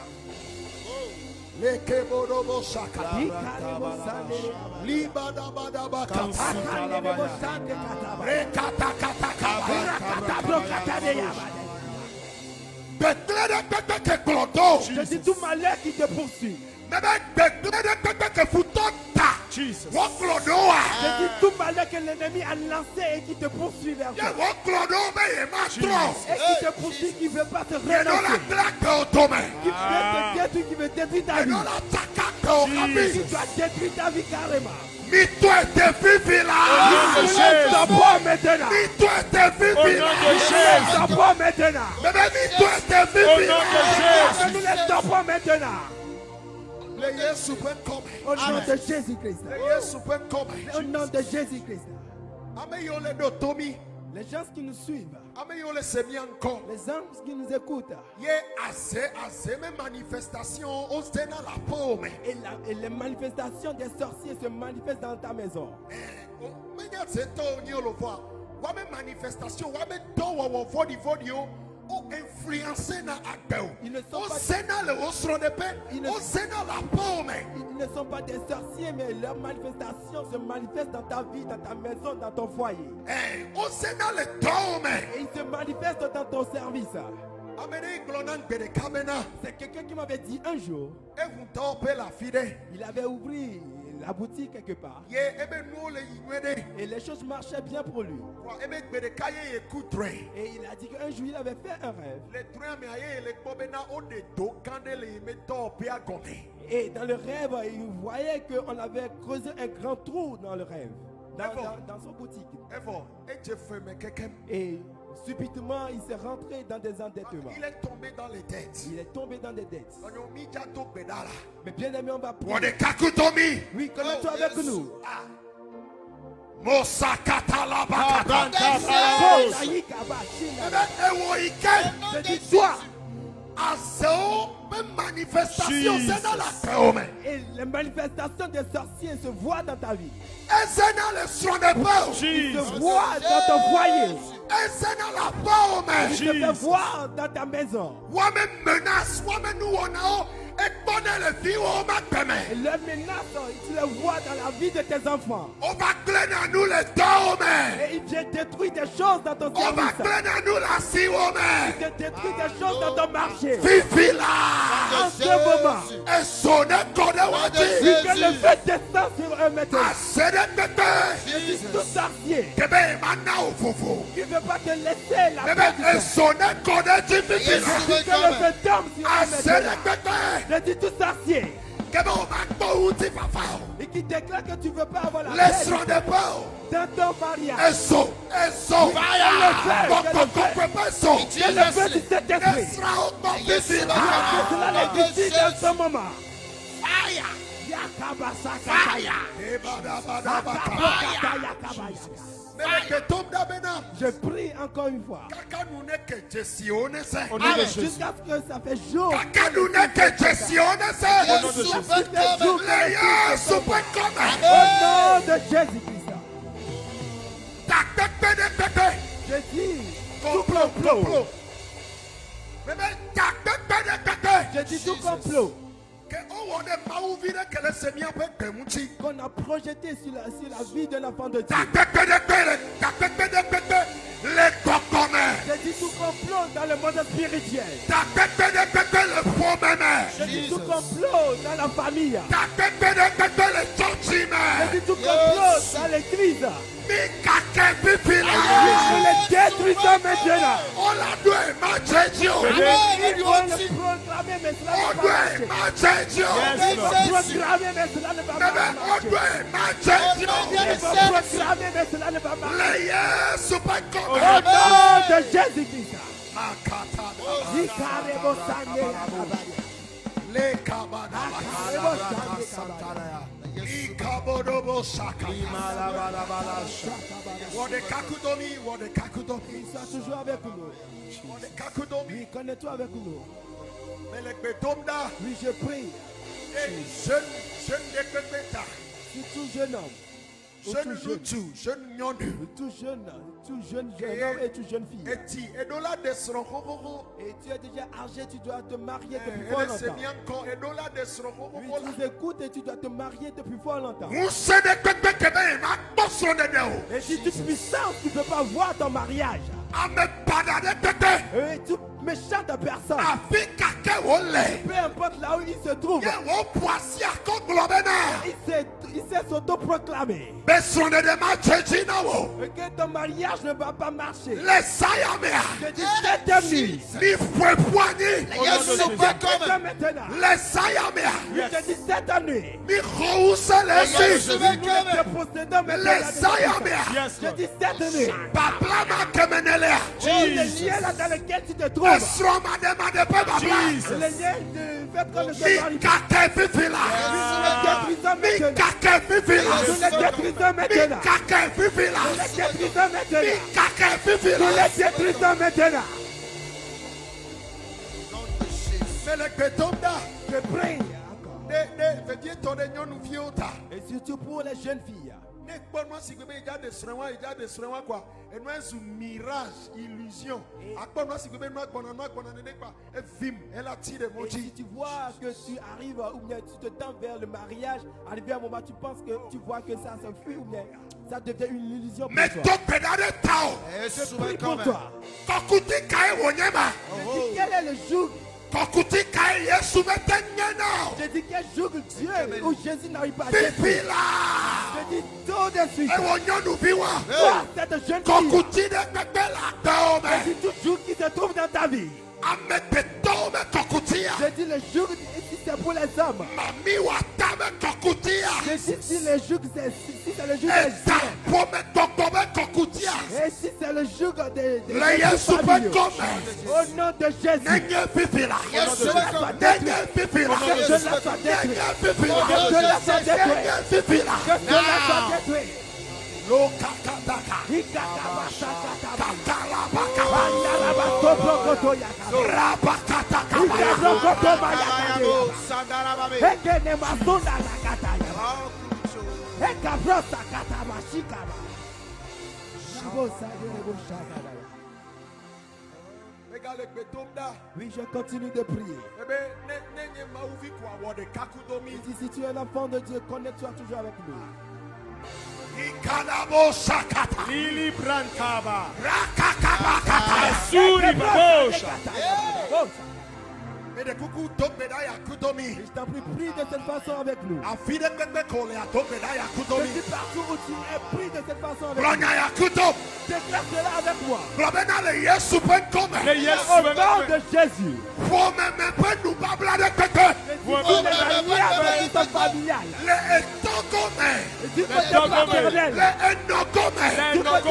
Je dis tout malheur qui te poursuit. Jesus. Je dis tout malheur que l'ennemi a lancé et qui te poursuit vers toi. Et qui te poursuit, qui ne veut pas te relancer. Qui veut te détruire, qui veut détruire ta vie. Qui doit détruire ta vie carrément. Nous les stoppons maintenant. Nous les stoppons maintenant. Au nom de Jésus-Christ. Au nom de Jésus-Christ. Les gens qui nous suivent, les gens qui nous écoutent, et les manifestations des sorciers se manifestent dans ta maison. Ils ne sont pas des sorciers, mais leurs manifestations se manifestent dans ta vie, dans ta maison, dans ton foyer. Et ils se manifestent dans ton service. C'est quelqu'un qui m'avait dit un jour, il avait ouvert la boutique quelque part. Et les choses marchaient bien pour lui. Et il a dit qu'un jour il avait fait un rêve. Et dans le rêve, il voyait qu'on avait creusé un grand trou dans le rêve. Dans son boutique. Et subitement, il s'est rentré dans des endettements. Il est tombé dans les dettes. Il est tombé dans des dettes. Mais bien aimé, on va prier. Oui, connais-toi avec nous. Je dis toi. Et les manifestations des sorciers se voient dans ta vie. Ils se voient dans ton foyer. Ils te font voir dans ta maison. Et leur menace, tu le vois dans la vie de tes enfants. Et il vient détruire des choses dans ton service. Il vient détruire des choses dans ton marché. En ce moment, vu que le feu descend sur eux maintenant. Je suis tout sorcier. Tu ne veux pas te laisser la paix du Seigneur. Je dis que le feu tombe sur eux maintenant. Je dis tout sorcier. Et qui déclare que tu ne veux pas avoir la paix dans ton mariage. Que le feu du Saint-Esprit. Cela les décide en ce moment. Je prie encore une fois. Jusqu'à ce que ça fait jour. Au nom de Jésus-Christ. Je dis tout complot. Je dis tout complot. Qu'on a projeté sur la vie de l'enfant de Dieu. Je dis tout complot dans le monde spirituel. Je dis tout complot dans la famille. Je dis tout complot dans l'église. Nous les détruisons maintenant. Il faut le proclamer, mais cela ne va pas marcher. Il faut proclamer, mais cela ne va pas marcher. Il faut proclamer, mais cela ne va pas marcher. Au nom de Jésus-Christ. Il soit toujours avec nous. Oui, connais-toi avec nous. Oui, je prie. Tout jeune homme. Tout jeune homme et tout jeune fille. Et tu es déjà âgé, tu dois te marier depuis fort longtemps. Oui, tu nous écoutes et tu dois te marier depuis fort longtemps. Et si toute puissance, tu ne peux pas voir ton mariage. Et toute méchante personne. Peu importe là où il se trouve. Il sait s'autoproclamer. Et que ton mariage ne va pas marcher. Je dis cette nuit. Je dis cette nuit. Je dis cette nuit. Le lien là dans lequel tu te trouves. Le lien de fait qu'on ne se marie pas. Nous les détruisons maintenant. Je prie encore. Et surtout pour les jeunes filles. Illusion. Et si tu vois que tu arrives ou bien tu te tends vers le mariage, arrivé à un moment tu penses que tu vois que ça se fuit ou bien ça devient une illusion pour toi. Je prie pour toi. Je dis quel est le jour. Je dis quel jour Dieu où Jésus n'arrive pas à détruire. Je dis tout de suite. Toi, cette jeune fille. Je dis tout jour qui se trouve dans ta vie. Je dis le jour si c'est pour les hommes. Je dis si le jour c'est le jour des et si c'est le jour des au nom de Jésus. Oui, je continue de prier. Il dit, si tu es un enfant de Dieu, connecte-toi toujours avec nous. Lili Brantaba. Suri Babosha. Je t'en prie, prie de cette façon avec nous. Je suis partout où tu es, prie de cette façon avec nous. Déclare cela avec moi. Au nom de Jésus. Du côté paternel. Du côté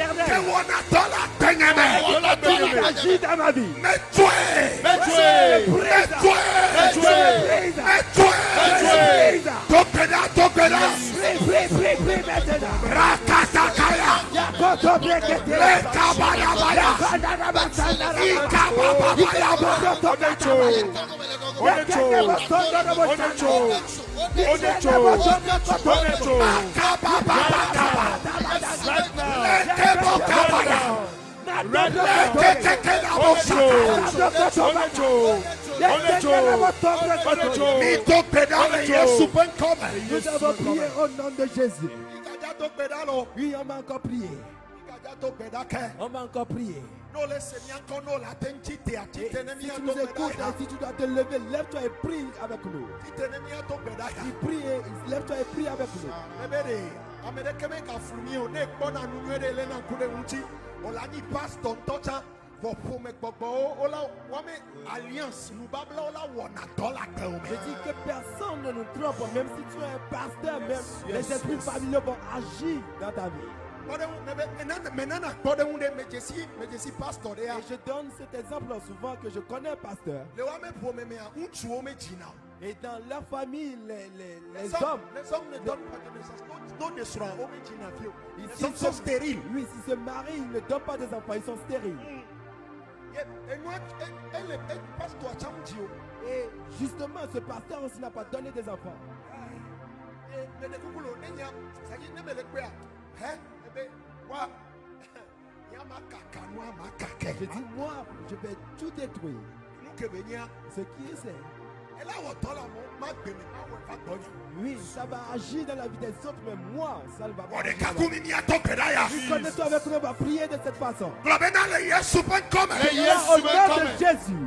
paternel. Agis dans ma vie. Nous avons prié au nom de Jésus. Oui, on va encore prier. On va encore prier. Si tu nous écoutes, si tu dois te lever, lève-toi et prie avec nous. Lève-toi et prie avec nous. Je dis que personne ne nous trompe, même si tu es un pasteur, même les esprits familiaux vont agir dans ta vie. Et je donne cet exemple souvent que je connais un pasteur. Et dans leur famille, les hommes ne donnent pas de naissance. Ils sont stériles. Oui, s'ils se marient, ils ne donnent pas des enfants, ils sont stériles. Et justement, ce pasteur aussi n'a pas donné des enfants. Je dis, moi, je vais tout détruire. Ce qui est c'est. Oui, ça va agir dans la vie des autres, mais moi, ça ne va pas. Connais-toi avec nous, on va prier de cette façon. Au nom de Jésus.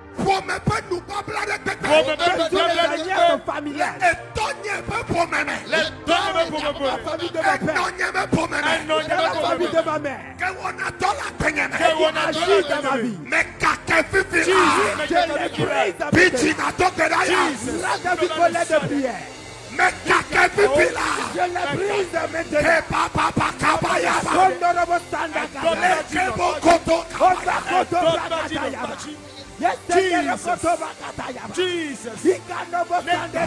Yes, Jesus. He can never stand there.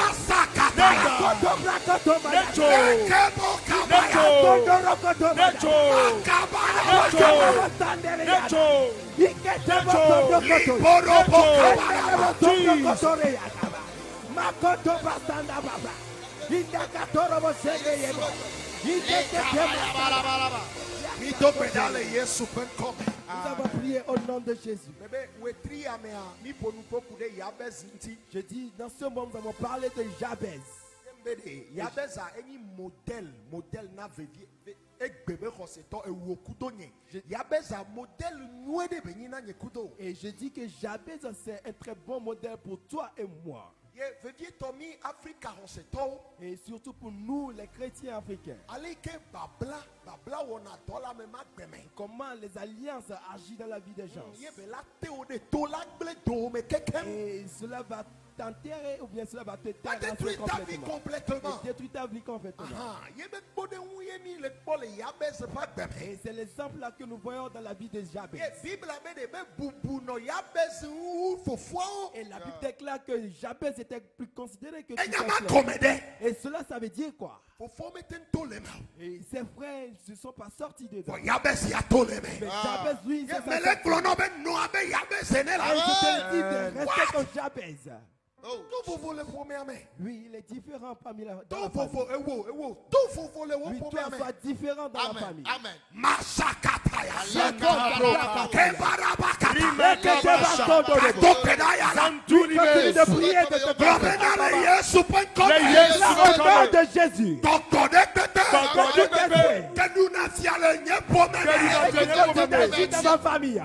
Nous avons prié au nom de Jésus. Je dis, dans ce moment, nous avons parlé de Jabez. Et je dis que Jabez, c'est un très bon modèle pour toi et moi. Et surtout pour nous, les chrétiens africains. Comment les alliances agissent dans la vie des gens. Et cela va t'enterrer ou bien cela va te détruire complètement. Et détruire ta vie complètement. Et c'est l'exemple là que nous voyons dans la vie de Jabez. Et la Bible déclare que Jabez était plus considéré que tout. Et cela, ça veut dire quoi? Et ses frères ne sont pas sortis dedans. Mais Jabez, oui, c'est ça. Je te dis de rester comme Jabez. Oui, il est différent parmi la famille. Oui, toi, sois différent dans la famille. Continue de prier, de te au nom de Jésus. Dans ma famille.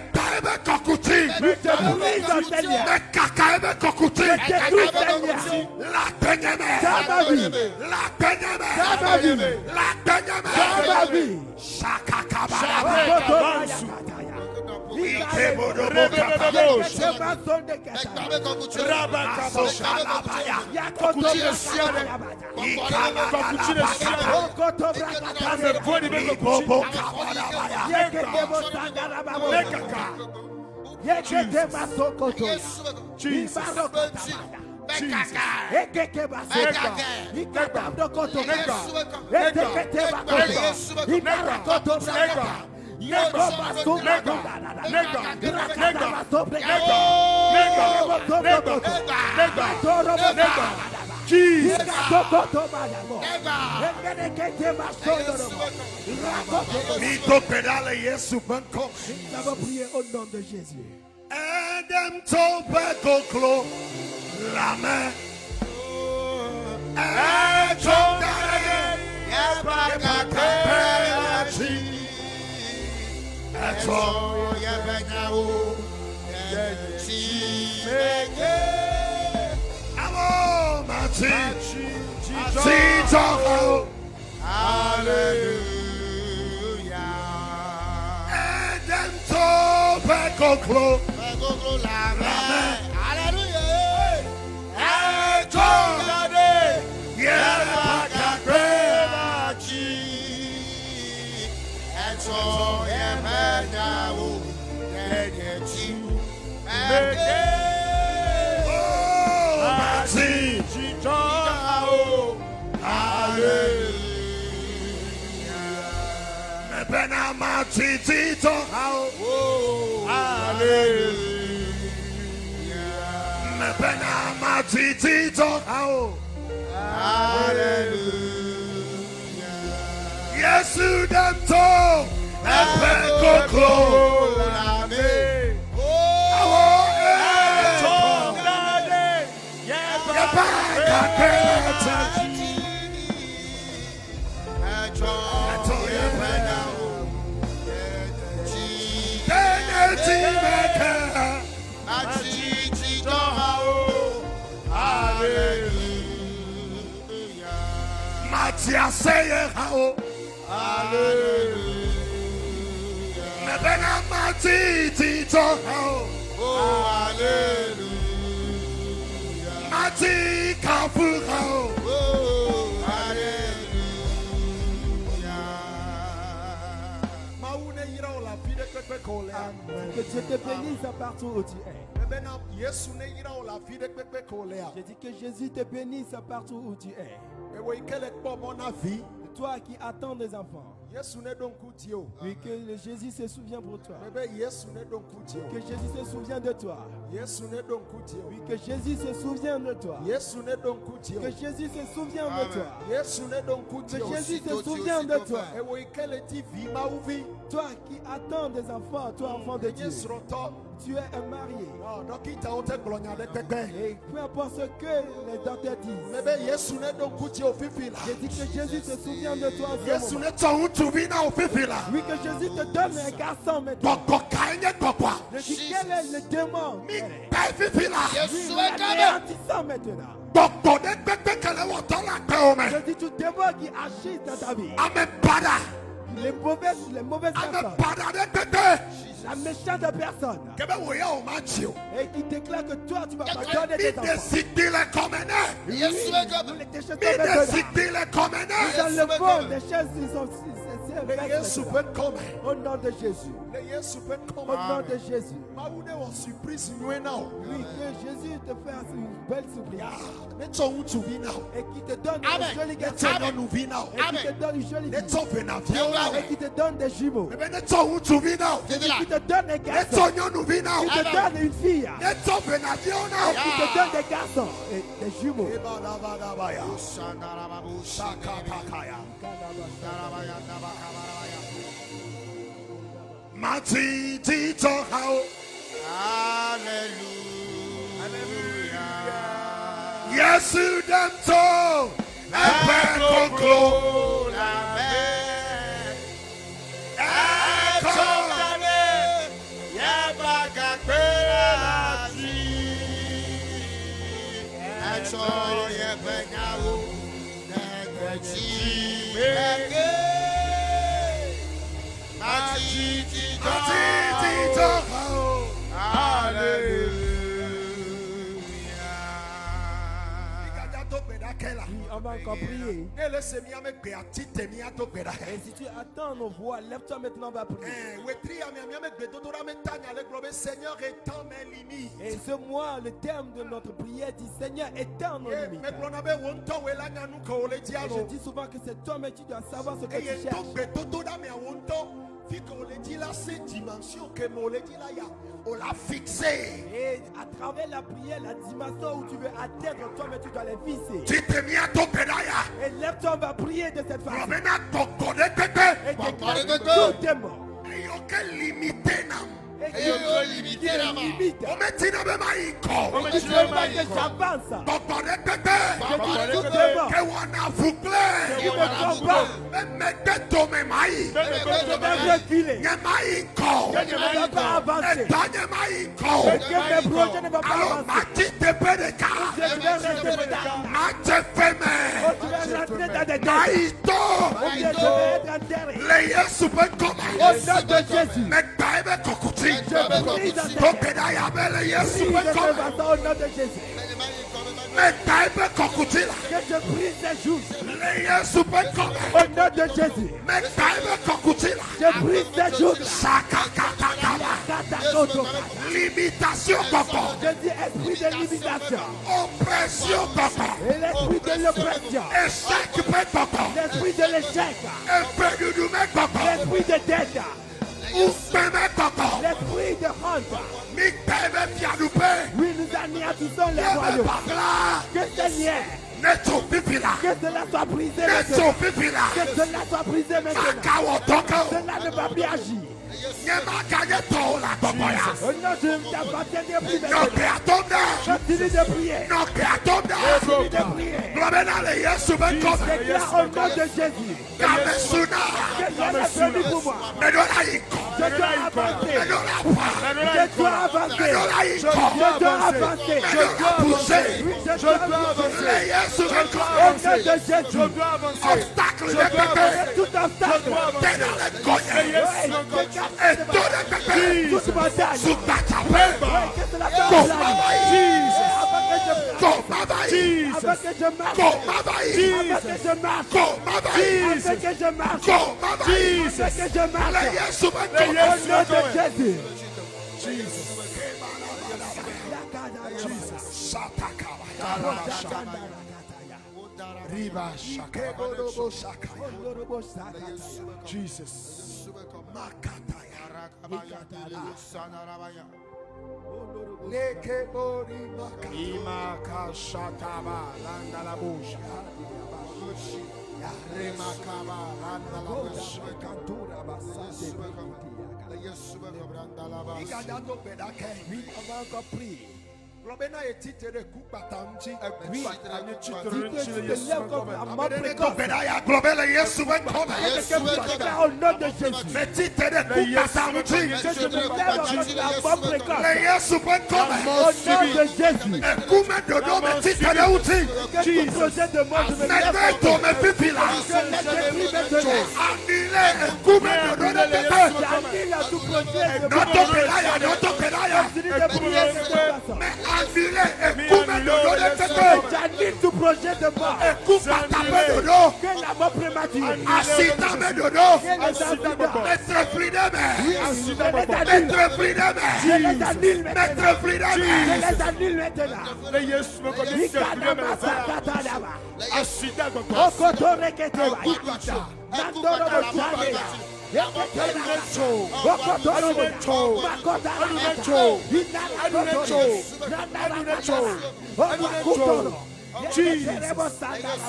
Au nom de Jésus. Adam tobacco clo la main. Yes, you them talk. Matia say how. Hallelujah. Mebena mati tito how. Oh hallelujah. Mati kafu how. Oh hallelujah. Maune ira la vie de pepe kole. Que Dieu te bénisse partout où tu es. Je dis que Jésus te bénisse partout où tu es. Toi qui attends des enfants. Oui, que Jésus se souvient pour toi. Que Jésus se souvient de toi. Oui, que Jésus se souvient de toi. Que Jésus se souvient de toi. Que Jésus se souvient de toi. Toi qui attends des enfants, toi enfant de Dieu. Tu es un marié. Et peu importe ce que les docteurs disent. Je dis que Jésus se souvient de toi. Oui, que Jésus te donne un garçon maintenant. Je dis quel est le démon? Oui, l'anéantissant maintenant. Je dis tout démon qui agit dans ta vie. Les mauvaises personnes. La méchante personne. Et qui déclare que toi tu vas pas donner des enfants. Nous enlevons des choses qui sont au nom de Jésus. Au nom de Jésus. Oui, que Jésus te fasse une belle surprise. Et qui te donne une jolie garçon. Et qui te donne une jolie fille. Et qui te donne des jumeaux. Et qui te donne des garçons. Qui te donne une fille. Et qui te donne des garçons et des jumeaux. Mati tito how. Alléluia. Yes, you them so. On va encore prier. Et si tu attends nos voix, lève-toi maintenant, on va prier. Et ce mois, le terme de notre prière dit Seigneur, étends nos limites. Et je dis souvent que c'est toi, mais tu dois savoir ce que tu cherches. On l'a fixé. Et à travers la prière, la dimension où tu veux atteindre, toi, mais tu dois les fixer. Tu t'es mis à ton pédaya. Et lève-toi, on va prier de cette façon. Et déclare tout est mort. il y a aucun limité. Et limite. On met tina bema iko. On met tina bema iko. J'avance. Tokone tete. Tout est mort. Que wana fouclé. Qui me combat. Mette tome mai. Je vais reculer. Nyema iko. Je ne vais pas avancer. Nyema iko. Et que mes projets ne vont pas alors avancer. mati te pedeka. Je vais rester dedans. Mati feme. Oh, tu vas rentrer dans des dents. Maïto. Ou bien je vais être enterré. Le Yesu ben koma. Au nom de Jésus. Mekaibe kokuti. Je me brise dans tes au nom de Jésus. Que je brise les jours. Au nom de Jésus. Je brise les jours. Limitation, je dis esprit de limitation. Oppression, et l'esprit de l'oppression. Échec, l'esprit de l'échec. L'esprit de dette. L'esprit de honte. Oui, nous anéantissons les royaumes. Que Seigneur, que cela soit brisé maintenant. Que cela soit brisé maintenant. Cela ne va plus agir. Oh non, je ne t'appartiens plus maintenant. Continue de prier. Continue de prier. Je déclare au nom de Jésus. Que Dieu est venu pour moi. Je dois avancer. Je dois avancer. Je dois avancer. Je dois avancer. Je dois avancer. Au nom de Jésus. Je dois avancer. Tout obstacle. Toute montagne. Jesus. Au nom de Jésus. J'annule tout projet de mort. Que la mort prématurée.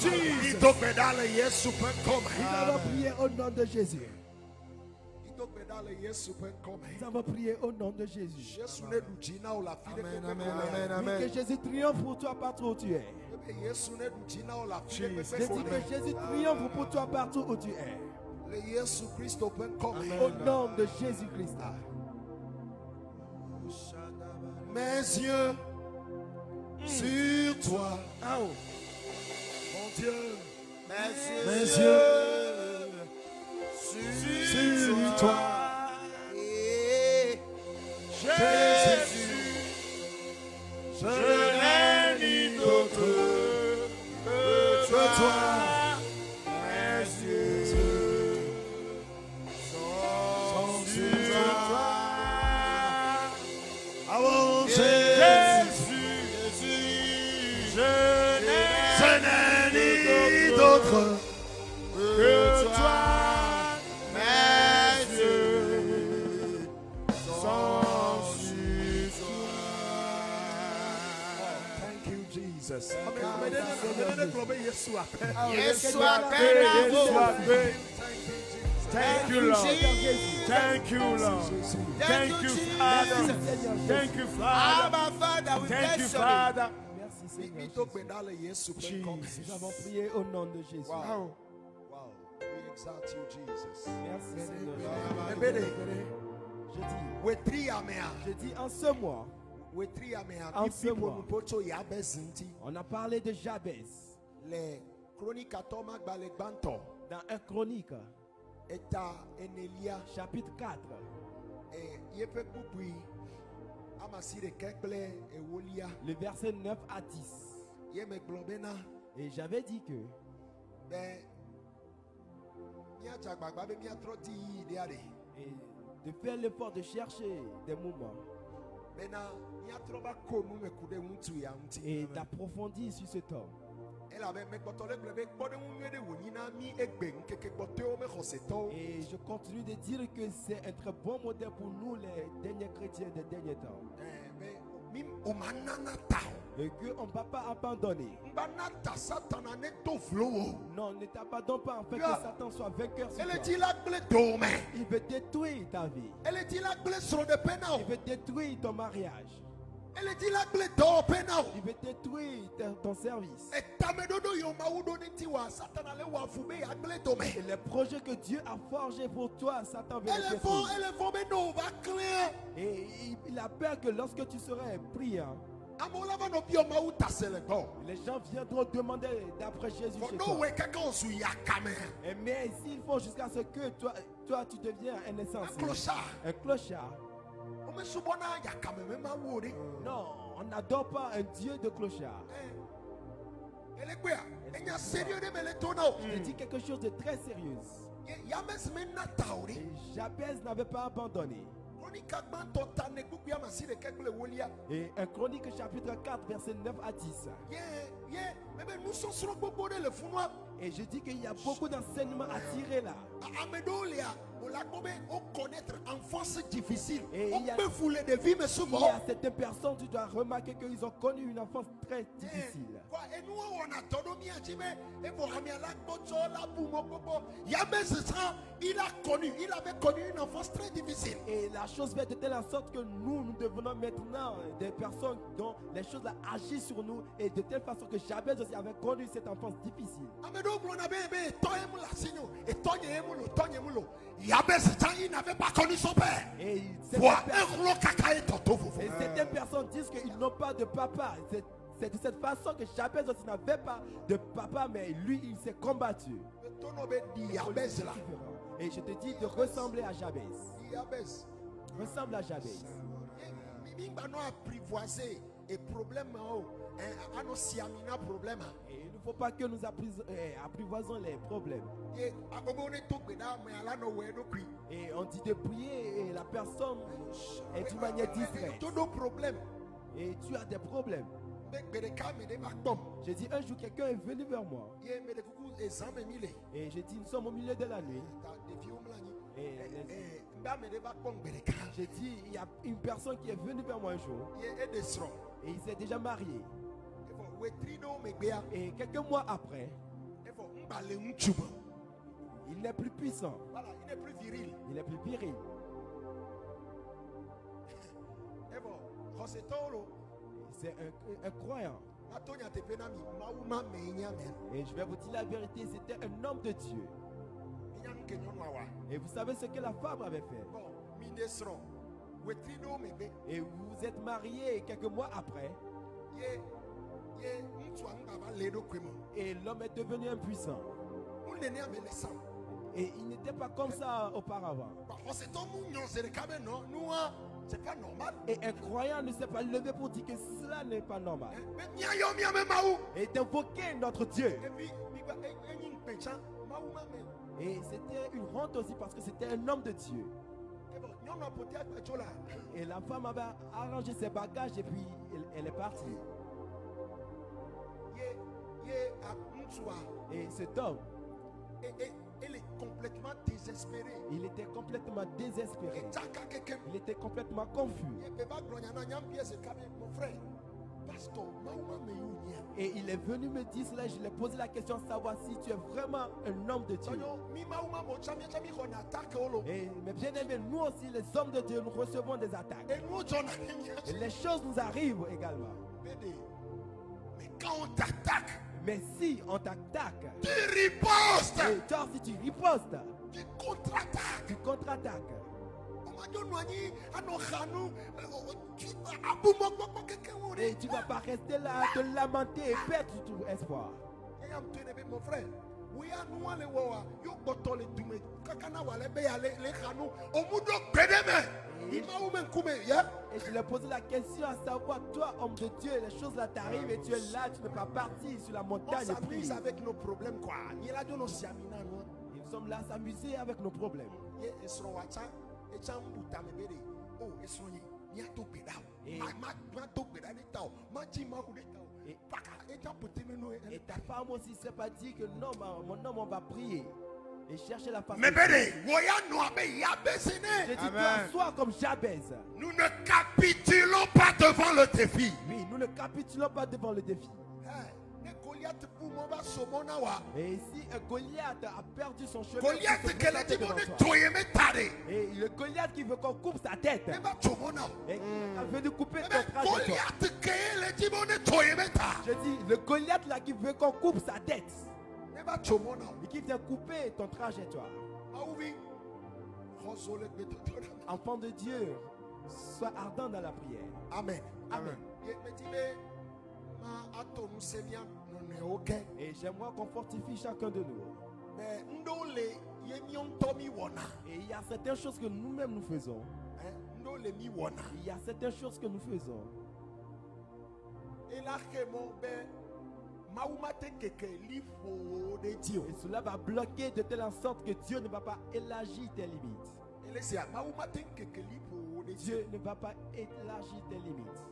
Nous allons prier au nom de Jésus. Nous avons prié au nom de Jésus. Amen. Que Jésus triomphe pour toi partout où tu es. Je dis que Jésus triomphe pour toi partout où tu es. Au nom de Jésus-Christ. Mes yeux sur toi. Oh. Mon Dieu. Mes yeux Sur toi. Jésus. Je n'ai ni d'autre que toi. Mes yeux sont sur toi. Avant Jésus, je n'ai ni d'autre que toi. Mes yeux sont sur toi. Thank you, Jesus. Thank you, Lord. Thank you, Lord. Thank you, Father. Thank you, Father. Thank you, Father. Merci Seigneur Jésus. Nous avons prié au nom de Jésus. Wow. We exalt you, Jesus. Merci Seigneur Ebede. Je dis en ce mois, En ce mois, on a parlé de Jabez les chroniques dans 1 Chronique, Enelia chapitre 4. Le verset 9 à 10. Et j'avais dit que et de faire l'effort de chercher des moments et d'approfondir sur cet homme. Et je continue de dire que c'est un très bon modèle pour nous, les derniers chrétiens des derniers temps. Et qu'on ne va pas abandonner. Non, ne t'abandonne pas en fait que Satan soit vainqueur sur toi. Il veut détruire ta vie. Il veut détruire ton mariage. Il veut détruire ton service. Et les projets que Dieu a forgés pour toi, Satan veut les détruire. Et il a peur que lorsque tu serais priant, les gens viendront demander d'après Jésus chez toi. Mais s'ils font jusqu'à ce que toi tu deviens un insensé, un clochard. Non, on n'adore pas un Dieu de clochard. Je dis quelque chose de très sérieux. Et Jabez n'avait pas abandonné. Et 1 Chronique chapitre 4 verset 9 à 10. Et je dis qu'il y a beaucoup d'enseignements à tirer là. Et il y a certaines personnes, tu dois remarquer qu'ils ont connu une enfance très difficile. Il avait connu une enfance très difficile. Et la chose fait de telle sorte que nous devenons maintenant des personnes dont les choses agissent sur nous, et de telle façon que Jabez aussi avait connu cette enfance difficile. Il n'avait pas connu son père. Et certaines personnes disent qu'ils n'ont pas de papa. C'est de cette façon que Jabez aussi n'avait pas de papa, mais lui il s'est combattu. Et je te dis de ressembler à Jabez. Ressemble à Jabez. Et il ne faut pas que nous apprivoisons les problèmes. Et on dit de prier et la personne est d'une manière distraite. Et tu as des problèmes. J'ai dit un jour quelqu'un est venu vers moi. Et j'ai dit nous sommes au milieu de la nuit. Et j'ai dit il y a une personne qui est venue vers moi un jour. Et il s'est déjà marié. Et quelques mois après, il n'est plus puissant. Il n'est plus viril. Il n'est plus viril. C'est un croyant. Et je vais vous dire la vérité, c'était un homme de Dieu. Et vous savez ce que la femme avait fait. Et vous êtes mariés quelques mois après. Et l'homme est devenu impuissant. Et il n'était pas comme ça auparavant. C'est pas normal. Et un croyant ne s'est pas levé pour dire que cela n'est pas normal. Et d'invoquer notre Dieu. Et c'était une honte aussi parce que c'était un homme de Dieu. Et la femme avait arrangé ses bagages et puis elle est partie. Et cet homme, il est complètement désespéré. il était complètement désespéré. Il était complètement confus. Mon frère, pasteur, Et il est venu me dire cela. Je lui ai posé la question de savoir si tu es vraiment un homme de Dieu. Mais bien aimé, nous aussi, les hommes de Dieu, nous recevons des attaques. Et les choses nous arrivent également. Mais quand on t'attaque, mais si on t'attaque, tu ripostes. Et toi, si tu ripostes, tu contre-attaques. Tu contre-attaques. Et tu ne vas pas rester là, te lamenter et perdre tout espoir. Mon frère, et je lui ai posé la question à savoir, toi, homme de Dieu, les choses là t'arrivent et tu es là, tu n'es pas parti sur la montagne. On s'amuse avec nos problèmes, quoi. Et nous sommes là à s'amuser avec nos problèmes. Et ta femme aussi ne s'est pas dit que non, mon homme, on va prier et chercher la facilité. Je dis, toi, sois comme Jabez. Nous ne capitulons pas devant le défi. Oui, nous ne capitulons pas devant le défi. Et si Goliath a perdu son chemin, et le Goliath qui veut qu'on coupe sa tête, et il veut nous couper ton trajectoire. Je dis, le Goliath là qui veut qu'on coupe sa tête, et qui vient couper ton trajectoire. Enfant de Dieu, sois ardent dans la prière. Amen. Amen. Et j'aimerais qu'on fortifie chacun de nous. Et il y a certaines choses que nous-mêmes nous faisons. Il y a certaines choses que nous faisons. Et cela va bloquer de telle sorte que Dieu ne va pas élargir tes limites. Dieu ne va pas élargir tes limites.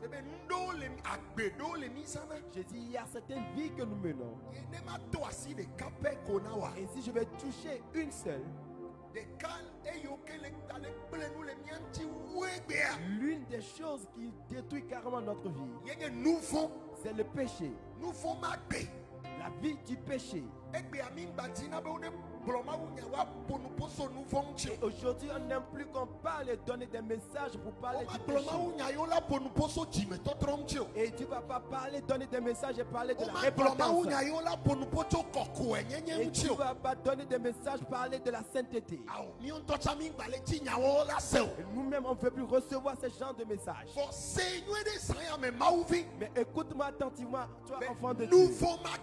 Je dis, il y a certaines vies que nous menons. Et si je vais toucher une seule, l'une des choses qui détruit carrément notre vie, c'est le péché. La vie du péché. Et aujourd'hui, on n'aime plus qu'on parle et donner des messages pour parler du péché. Et tu ne vas pas parler, donner des messages et parler de la repentance. Et tu ne vas pas donner des messages, parler de la sainteté. Et nous-mêmes, on ne veut plus recevoir ce genre de messages. Mais écoute-moi attentivement, toi, enfant de Dieu.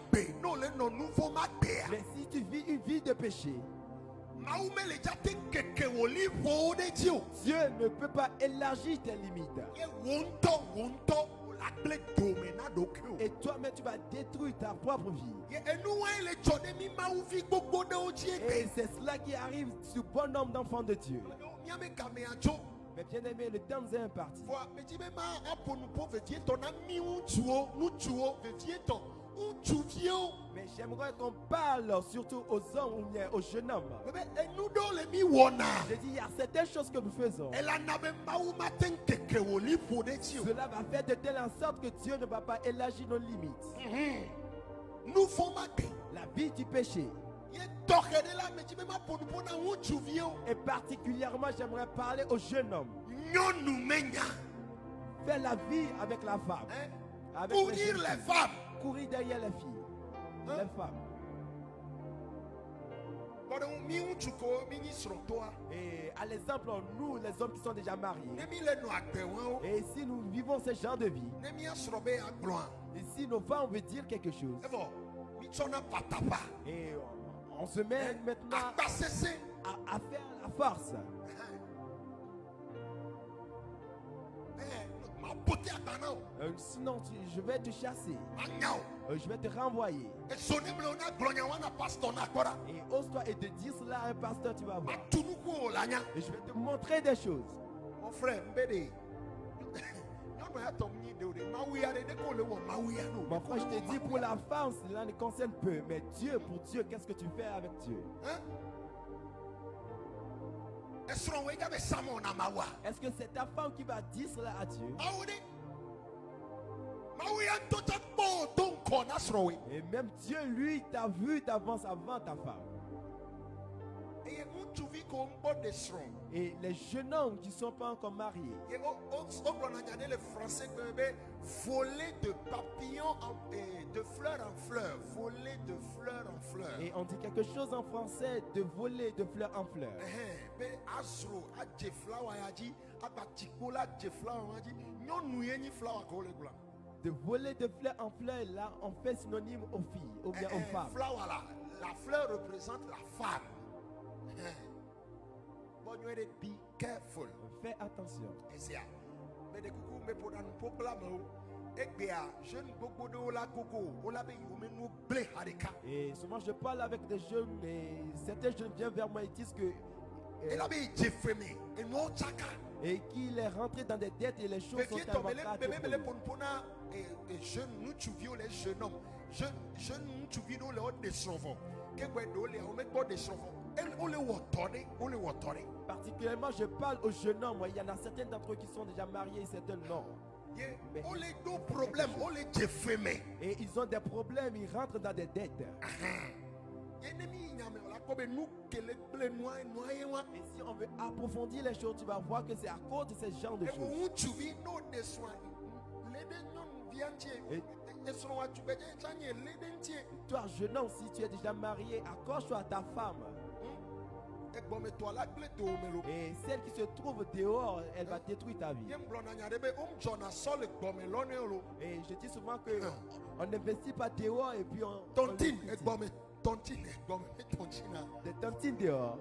Mais si tu vis une vie de péché, Dieu ne peut pas élargir tes limites. Et toi-même, tu vas détruire ta propre vie. Et c'est cela qui arrive sur bon nombre d'enfants de Dieu. Mais bien aimé, le temps est imparti. Mais j'aimerais qu'on parle surtout aux hommes ou bien aux jeunes hommes. Je dis, il y a certaines choses que nous faisons. Cela va faire de telle sorte que Dieu ne va pas élargir nos limites. La vie du péché. Et particulièrement, j'aimerais parler aux jeunes hommes. faire la vie avec la femme. Hein? Avec Courir jeunes les filles. femmes. Courir derrière les filles. Hein? Les femmes. Et à l'exemple, nous, les hommes qui sont déjà mariés, et si nous vivons ce genre de vie, et si nos femmes veulent dire quelque chose, et on se met maintenant à faire la force. Sinon, je vais te chasser. Je vais te renvoyer. Et ose-toi et te dire cela à un pasteur, tu vas voir. Et je vais te montrer des choses. Mon frère, Mon frère, je te dis pour la femme, cela ne concerne peu. Mais Dieu, pour Dieu, qu'est-ce que tu fais avec Dieu? Est-ce que c'est ta femme qui va dire cela à Dieu? Et même Dieu, lui, t'a vu d'avance avant ta femme. Et les jeunes hommes qui ne sont pas encore mariés. Les Français voler de papillons de fleur en fleur. Voler de fleur en fleur. Et on dit quelque chose en français, de voler de fleur en fleur. De voler de fleur en fleur, là, on fait synonyme aux filles ou bien aux femmes. La fleur représente la femme. Be careful. Fais attention. Et souvent je parle avec des jeunes et certains jeunes viennent vers moi et disent que et qu'il est rentré dans des dettes et les choses sont inventables. Particulièrement, je parle aux jeunes hommes. Il y en a certains d'entre eux qui sont déjà mariés, certains non. Mais et ils ont des problèmes, ils rentrent dans des dettes. Et si on veut approfondir les choses, tu vas voir que c'est à cause de ce genre de choses. Et toi, jeune homme, si tu es déjà marié, accroche-toi à ta femme. Et celle qui se trouve dehors, elle va détruire ta vie. Et je dis souvent que on n'investit pas dehors et puis on des tontines dehors.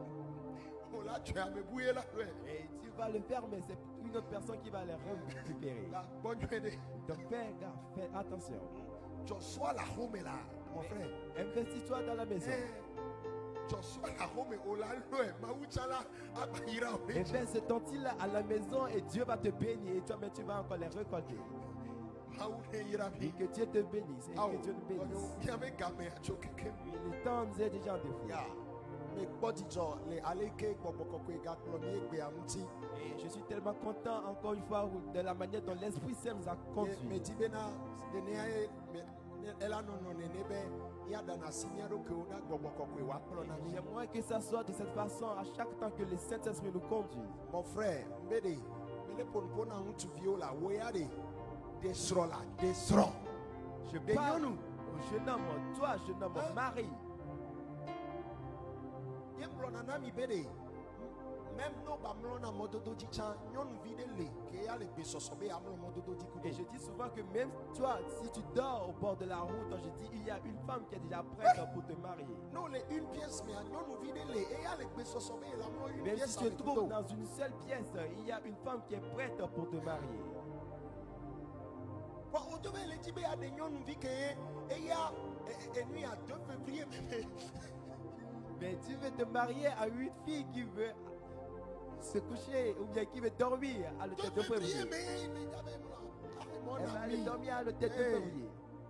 Et tu vas le faire, mais c'est une autre personne qui va les récupérer. Donc fais attention. Mon frère, investis-toi dans la maison. Et fais ce tontine-là à la maison et Dieu va te bénir et toi-même tu vas encore les récolter. Et que Dieu te bénisse et que Dieu te bénisse. Le temps nous est déjà en défaut. Et je suis tellement content encore une fois de la manière dont l'Esprit Saint nous a conduits. J'aimerais que ça soit de cette façon à chaque temps que le Saint-Esprit nous conduit. Mon frère, je parle au jeune homme, toi jeune homme, mari. Et je dis souvent que même toi, si tu dors au bord de la route, je dis il y a une femme qui est déjà prête pour te marier. Même si tu te trouves dans une seule pièce, il y a une femme qui est prête pour te marier. Mais tu veux te marier à une fille qui veut se coucher ou bien qui veut dormir à l'hôtel de février. Elle va aller dormir à l'hôtel de février.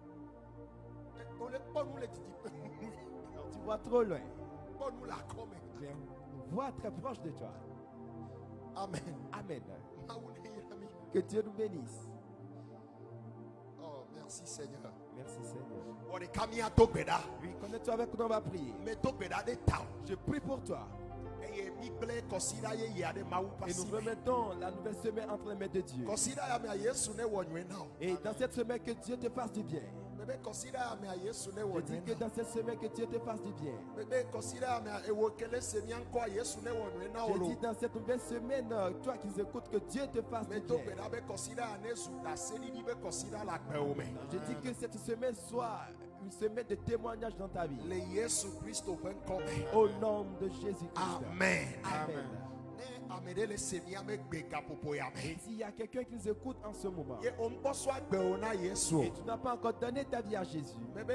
Tu vois trop loin. Mais on voit très proche de toi. Amen. Amen. Que Dieu nous bénisse. Oh, merci Seigneur. Merci Seigneur. Oui, connais-toi avec nous, on va prier. Je prie pour toi. Et nous remettons la nouvelle semaine entre les mains de Dieu. Et dans cette semaine, que Dieu te fasse du bien. Je dis que dans cette semaine, que Dieu te fasse du bien. Je dis dans cette nouvelle semaine, toi qui écoutes, que Dieu te fasse du bien. Je dis que cette semaine soit une semaine de témoignage dans ta vie. Au nom de Jésus-Christ. Amen. Amen. Et s'il y a quelqu'un qui nous écoute en ce moment et tu n'as pas encore donné ta vie à Jésus,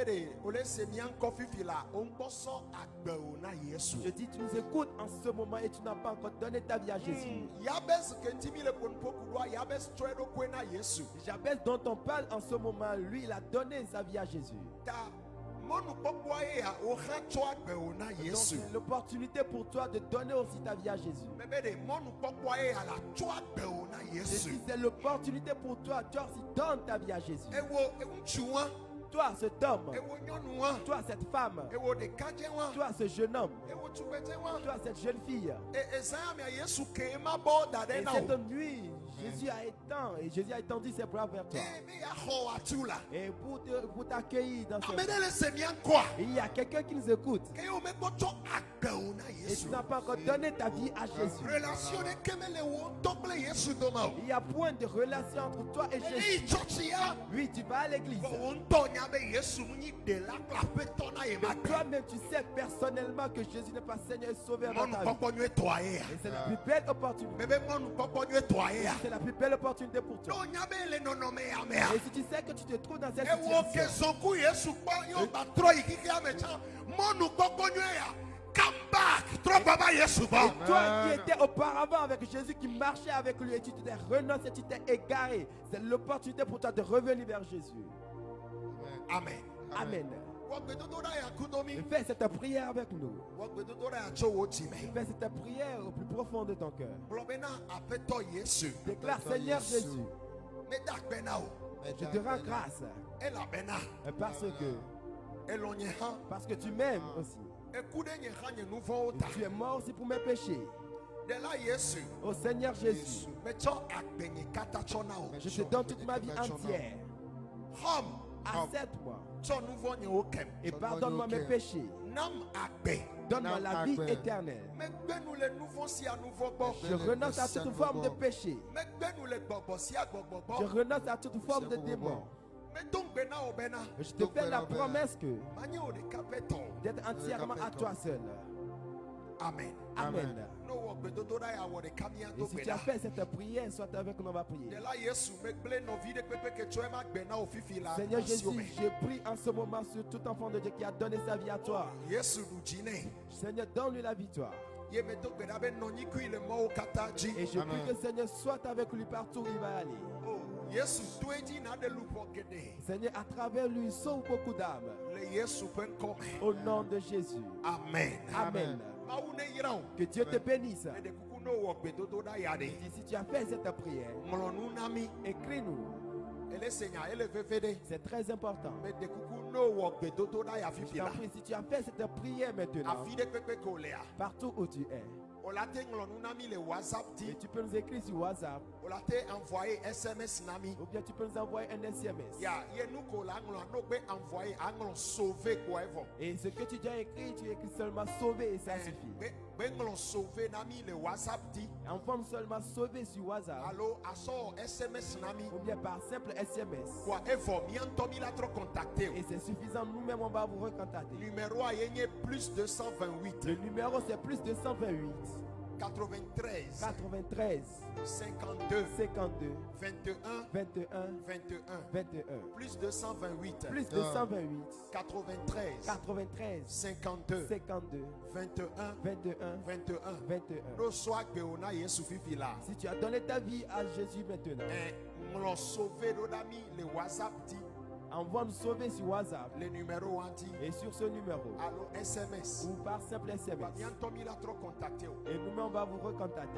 je dis tu nous écoutes en ce moment et tu n'as pas encore donné ta vie à Jésus. Jabez dont on parle en ce moment, lui il a donné sa vie à Jésus. Donc c'est l'opportunité pour toi de donner aussi ta vie à Jésus. Je dis c'est l'opportunité pour toi, toi aussi donne ta vie à Jésus. Toi cet homme, toi cette femme, toi ce jeune homme, toi cette jeune fille. Et cette nuit, Jésus a étendu ses bras vers toi. Et pour t'accueillir dans ce monde. Il y a quelqu'un qui nous écoute. Et tu n'as pas encore donné ta vie à Jésus. Il y a point de relation entre toi et Jésus. Oui, tu vas à l'église. Mais toi-même, tu sais personnellement que Jésus n'est pas Seigneur et Sauveur dans ta vie. Et c'est la plus belle opportunité. C'est la plus belle opportunité pour toi. Et si tu sais que tu te trouves dans cette situation, come back. Et toi qui étais auparavant avec Jésus, qui marchait avec lui, et tu t'es renoncé, tu t'es égaré, c'est l'opportunité pour toi de revenir vers Jésus. Amen. Amen. Fais cette prière avec nous. Fais cette prière au plus profond de ton cœur. Déclare Seigneur Jésus, je te rends grâce parce que tu m'aimes aussi. Et tu es mort aussi pour mes péchés. Au Seigneur Jésus, je te donne toute ma vie entière. Accepte-moi et pardonne-moi mes péchés. Donne-moi la vie éternelle. Je renonce à toute forme de péché. Je renonce à toute forme de démon. Je te fais la promesse que d'être entièrement à toi seul. Amen. Amen. Et si tu as fait cette prière, soit avec nous, on va prier. Seigneur Jésus, je prie en ce moment sur tout enfant de Dieu qui a donné sa vie à toi. Seigneur, donne-lui la victoire. Et je prie que Seigneur soit avec lui partout où il va aller. Seigneur, à travers lui, sauve beaucoup d'âmes. Au nom de Jésus. Amen. Amen. Que Dieu te bénisse. Et si tu as fait cette prière, écris-nous. C'est très important. Je t'en prie, si tu as fait cette prière maintenant, partout où tu es, et tu peux nous écrire sur WhatsApp, ou bien tu peux nous envoyer un SMS. Et ce que tu as écrit, tu écris seulement sauver et ça suffit. Envoie seulement sauver sur WhatsApp, ou bien par simple SMS. Et c'est suffisant, nous-mêmes on va vous recontacter. Le numéro c'est plus 228 93 52 21 plus 228 93 52 21. Si tu as donné ta vie à Jésus maintenant, envoie nous sauver sur WhatsApp le numéro anti et sur ce numéro allo SMS ou par simple SMS. bientôt il a trop contacté Et nous-mêmes on va vous recontacter.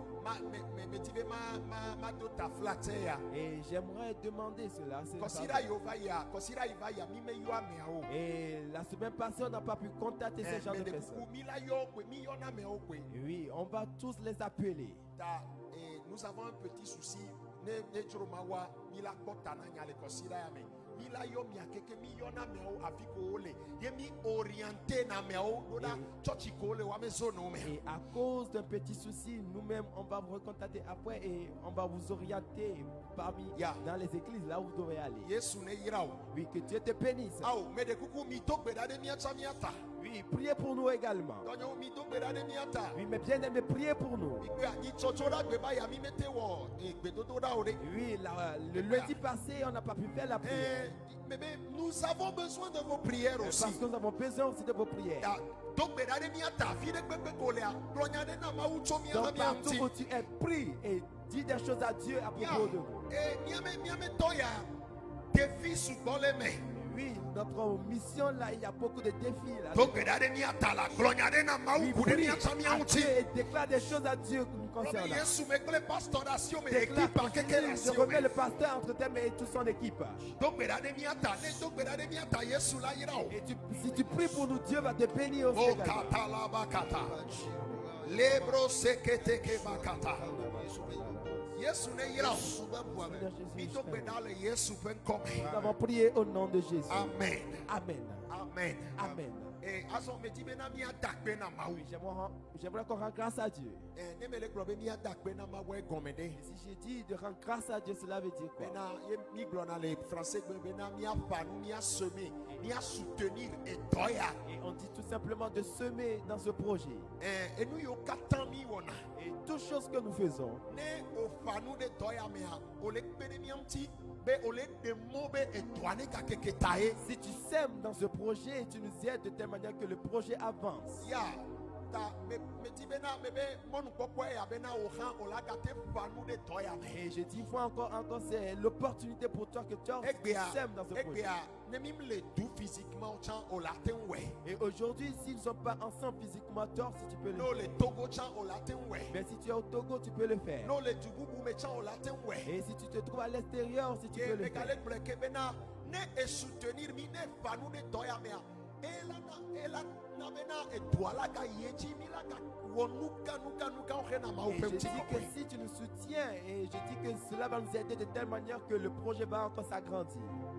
ma dota flatter ya Et j'aimerais demander cela. c'est kosira pas- yo va ya kosira iva ya mi me yo amea o Et la semaine passée, on n'a pas pu contacter ces gens mais de de personnes. kuku mi la yo kwe mi yo na me o kwe Et oui, on va tous les appeler. nous avons un petit souci ne juro ma wa mi la kota na nya le kosira ya me mi la yo mi akeke mi yo na me o afi ko ole ye mi orienté na me o do da church ko ole wa me zo no me Et à cause d'un petit souci, nous-mêmes, on va vous recontacter après et on va vous orienter parmi Yeah. dans les églises là où vous devez aller. Yesu ne yira o Oui, que Dieu te bénisse. awo me de kuku mi to gbeda de mi acha mi ata Oui, priez pour nous également. donyo mi to gbeda de mi ata Oui, mais bien aimé, priez pour nous. igbe ani chocho da gbe ba ya mi mete wo egbedodo da ore Oui, le lundi passé, on n'a pas pu faire la prière. mais nous avons besoin de vos prières aussi Parce que nous avons besoin aussi de vos prières. ya to gbeda de mi ata fi de gbegbe ko le a ronya de na ma wu cho mi Donc, ara mi partout anti où tu es, prie et dis des choses à Dieu à propos de vous. miame to ya défi sugbon le me Oui, notre mission là, il y a beaucoup de défis là. to gbeda de mi ata la ronya de na ma Oui, wu ku de prie mi ata mi à anti Dieu et déclare des choses à Dieu nous Robe concernant. Yesu me kle pastoration me Déclare équipe en que keke la je si remets le pasteur entre tes mains et toute son équipe. to gbeda de mi ata ne to gbeda de mi ata Yesu la yira o Et si tu pries pour nous, Dieu va te bénir aussi. o également. kata la bakata lebro sekete ke bakata Yesu ne yira o mi to gbeda le Yesu pen Nous come avons prié au nom de Jésus. amen Amen. amen Amen. et aso me ti be na mi adakpe na ma Oui, j'aimerais qu'on rende grâce à Dieu. ne me le glo be mi adakpe na ma we gomede Et si j'ai dit de rendre grâce à Dieu, cela veut dire quoi? Bena ye mi glo na le français gbe bena mi afa mi a semer mi a soutenir et doya Et on dit tout simplement de semer dans ce projet. et nous yo katan mi wona Et toutes choses que nous faisons, ne o fa nu de doya me a o le gbe de mi amti be o le de mo be e doane ka keke tae si tu sèmes dans ce projet, tu nous aides de telle manière que le projet avance. ya ta me ti bena me be monu kokwa ya bena o han o la ka te fa nu de doya me Et je dis une fois encore, c'est l'opportunité pour toi que tu sèmes dans ce projet. ne mi le du physiquement chan o la ten we Et aujourd'hui, s'ils ne sont pas ensemble physiquement, toi, si tu peux le no faire. le togo chan o la ten we Mais si tu es au Togo, tu peux le faire. no le tugubu me chan o la ten we Et si tu te trouves à l'extérieur, si tu ye peux le me faire. kale breke bena ne e soutenir mi ne fa nu de doya me a ela na bena e douala ka yeji mi la ka wonuka nuka o hena ma o Et je pe dis ti que si tu nous soutiens, et je dis que cela va nous aider de telle manière que le projet va encore s'agrandir.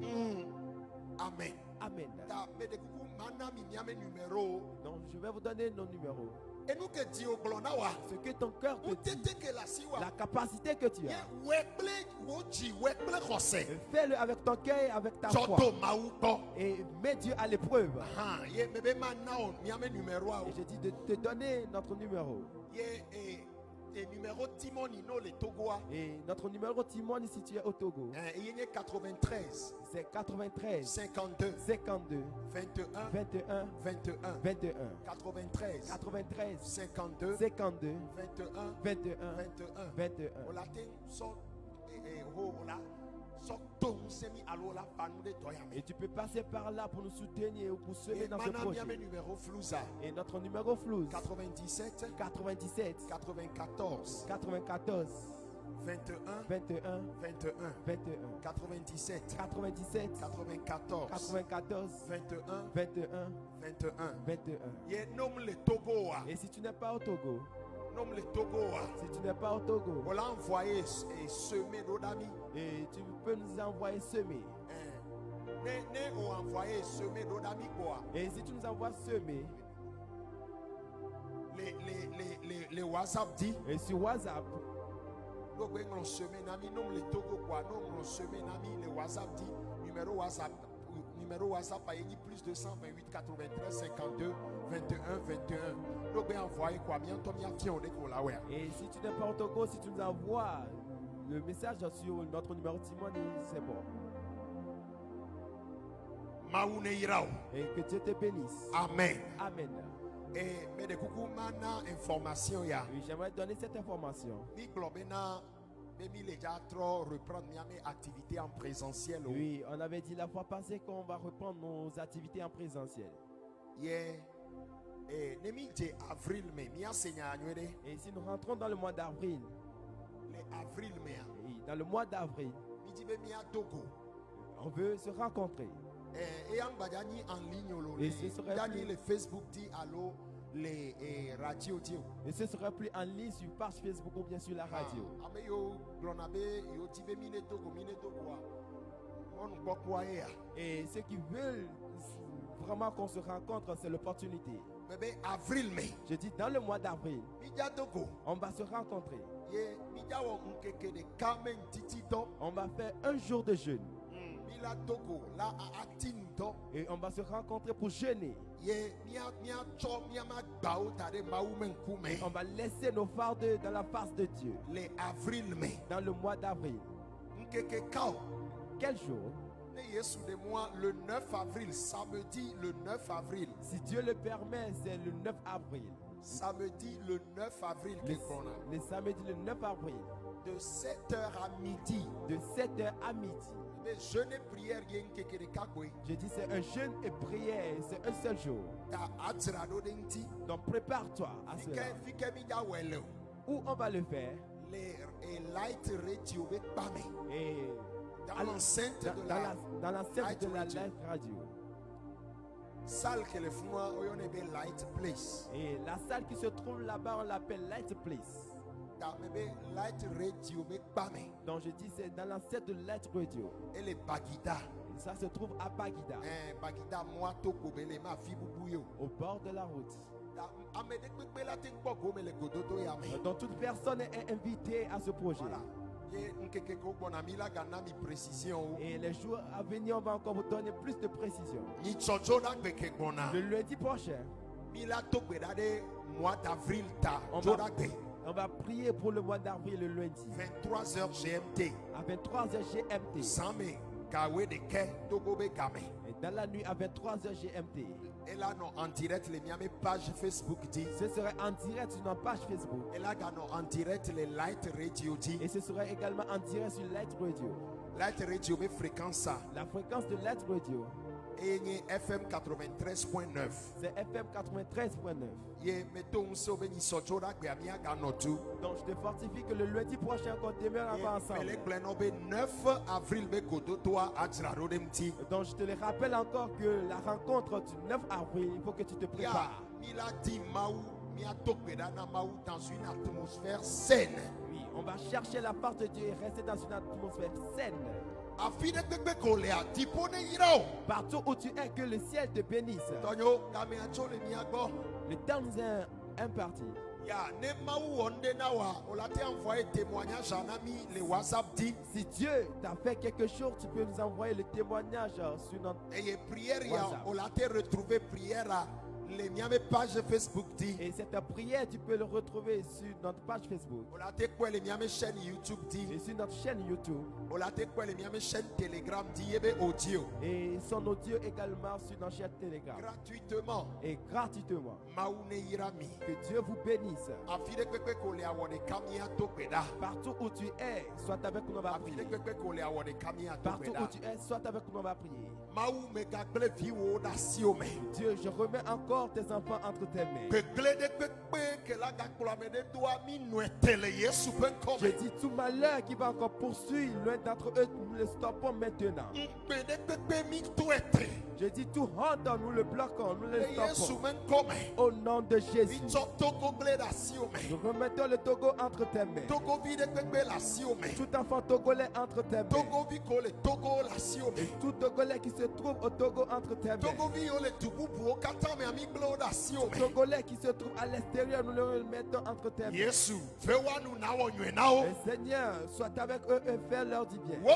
amen Amen. ta me de kuku mana mi miame numéro Donc je vais vous donner nos numéros. e nu ke di o glo na wa Ce que ton cœur o te dit, tete ke la si wa la capacité que tu ye as, weple wo ji weple khose fais-le avec ton cœur et avec ta foi. joto ma u to Et mets Dieu à l'épreuve. ye me be mana o miame numéro a Et je dis de te donner notre numéro. ye et numéro Timoni no le Togo a Et notre numéro Timon est situé au Togo. il y a 93 C'est 93 52 52 21 21 21 21 93 93 52 52 21 21 21 21. o la ten so ho la so to semi alo la fanu de toyame Et tu peux passer par là pour nous soutenir ou pour semer dans ce mana projet. miame numéro Flouza Et notre numéro flou 97 97 94 94 21 21 21 21 97 97 94 94 21 21 21 21. ye nom le Togo a Et si tu n'es pas au Togo, nom le Togo a si tu n'es pas au Togo, on l'a envoyé et semé d'odami et tu peux nous envoyer semer. ne on envoyé semé d'odami quoi Et si tu nous envoies semer, les WhatsApp dit et sur WhatsApp, donc on semé nami nom le Togo quoi non on semé nami les WhatsApp dit numéro WhatsApp a dit plus 228 93 52 21 21 donc on envoyé quoi bientôt bien on est qu'on la ouais et si tu n'es pas au Togo, si tu nous envoies le message sur notre numéro Timon, c'est bon. Maoune irao Et que Dieu te bénisse. amen Amen. et mais de coucou mana information ya Oui, j'aimerais donner cette information. mi globena reprendre mes activités en présentiel. Oui, on avait dit la fois passée qu'on va reprendre nos activités en présentiel. Et si nous rentrons dans le mois d'avril, oui, dans le mois d'avril, on veut se rencontrer. Et ce serait plus, le Facebook dit allô, les radios. Et ce serait plus en ligne sur page Facebook ou bien sur la radio. Et ceux qui veulent vraiment qu'on se rencontre, c'est l'opportunité. Je dis dans le mois d'avril, on va se rencontrer. On va faire un jour de jeûne. Et on va se rencontrer pour jeûner. Et on va laisser nos fardeaux dans la face de Dieu. Dans le mois d'avril. Quel jour? Le 9 avril, samedi le 9 avril. Si Dieu le permet, c'est le 9 avril. Samedi le 9 avril. Le samedi le 9 avril. De 7h à midi. De 7h à midi. Jeûne et prière. Je dis c'est un jeûne et prière, c'est un seul jour. Donc prépare-toi à cela. Où on va le faire? Et dans l'enceinte de la live radio. Salle que le froid Light Place. Et la salle qui se trouve là-bas, on l'appelle Light Place. Donc je dis c'est dans l'enceinte de Light Radio. Et les Bagida. Et ça se trouve à Bagida. Au bord de la route. Donc toute personne est invitée à ce projet. Voilà. Et les jours à venir, on va encore vous donner plus de précision. Le lundi prochain, on va prier pour le mois d'avril le lundi. 23h GMT. À 23h GMT. Et dans la nuit à 23h GMT. Et là, non, en direct, les miens page Facebook dit. Ce serait en direct sur notre page Facebook. Et là, non, en direct, les Light Radio dit. Et ce serait également en direct sur Light Radio. Light Radio, mais fréquence ça. La fréquence de Light Radio. Et FM 93.9. C'est FM 93.9. Donc je te fortifie que le lundi prochain qu'on demeure ensemble. 9 avril. Donc je te le rappelle encore que la rencontre du 9 avril, il faut que tu te prépares. Dans une atmosphère saine. Oui, on va chercher la part de Dieu et rester dans une atmosphère saine. Partout où tu es, que le ciel te bénisse. Le temps nous est imparti. Si Dieu t'a fait quelque chose, tu peux nous envoyer le témoignage sur notre WhatsApp. Les page Facebook dit. Et cette prière, tu peux le retrouver sur notre page Facebook. Les chaîne YouTube dit. Et sur notre chaîne YouTube. Les chaîne Telegram dit audio. Et son audio également sur notre chaîne Telegram. Gratuitement. Et gratuitement. Que Dieu vous bénisse. Partout où tu es, soit avec nous on va prier. Partout où tu es, soit avec nous on va prier. Dieu, je remets encore tes enfants entre tes mains. Je dis tout malheur qui va encore poursuivre l'un d'entre eux, nous le stoppons maintenant. Je dis tout honte, nous le bloquons, nous le stoppons. Au nom de Jésus. Nous remettons le Togo entre tes mains. Tout enfant togolais entre tes mains. Et tout Togolais qui se trouve au Togo entre tes mains. Togolais qui se trouve à l'extérieur, nous le remettons entre tes mains. Et Seigneur, sois avec eux et fais leur du bien.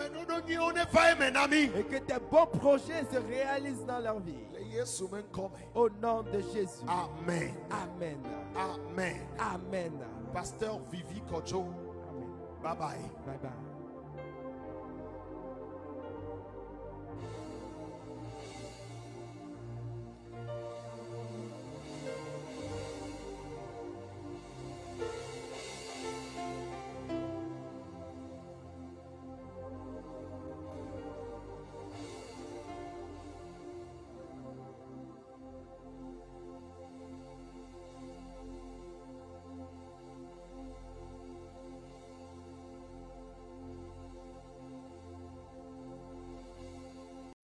Et que tes bons projets se réalisent dans leur vie. Au nom de Jésus. Amen. Amen. Amen. Amen. Pasteur Vivi Kojo. Amen. Bye bye. Bye bye.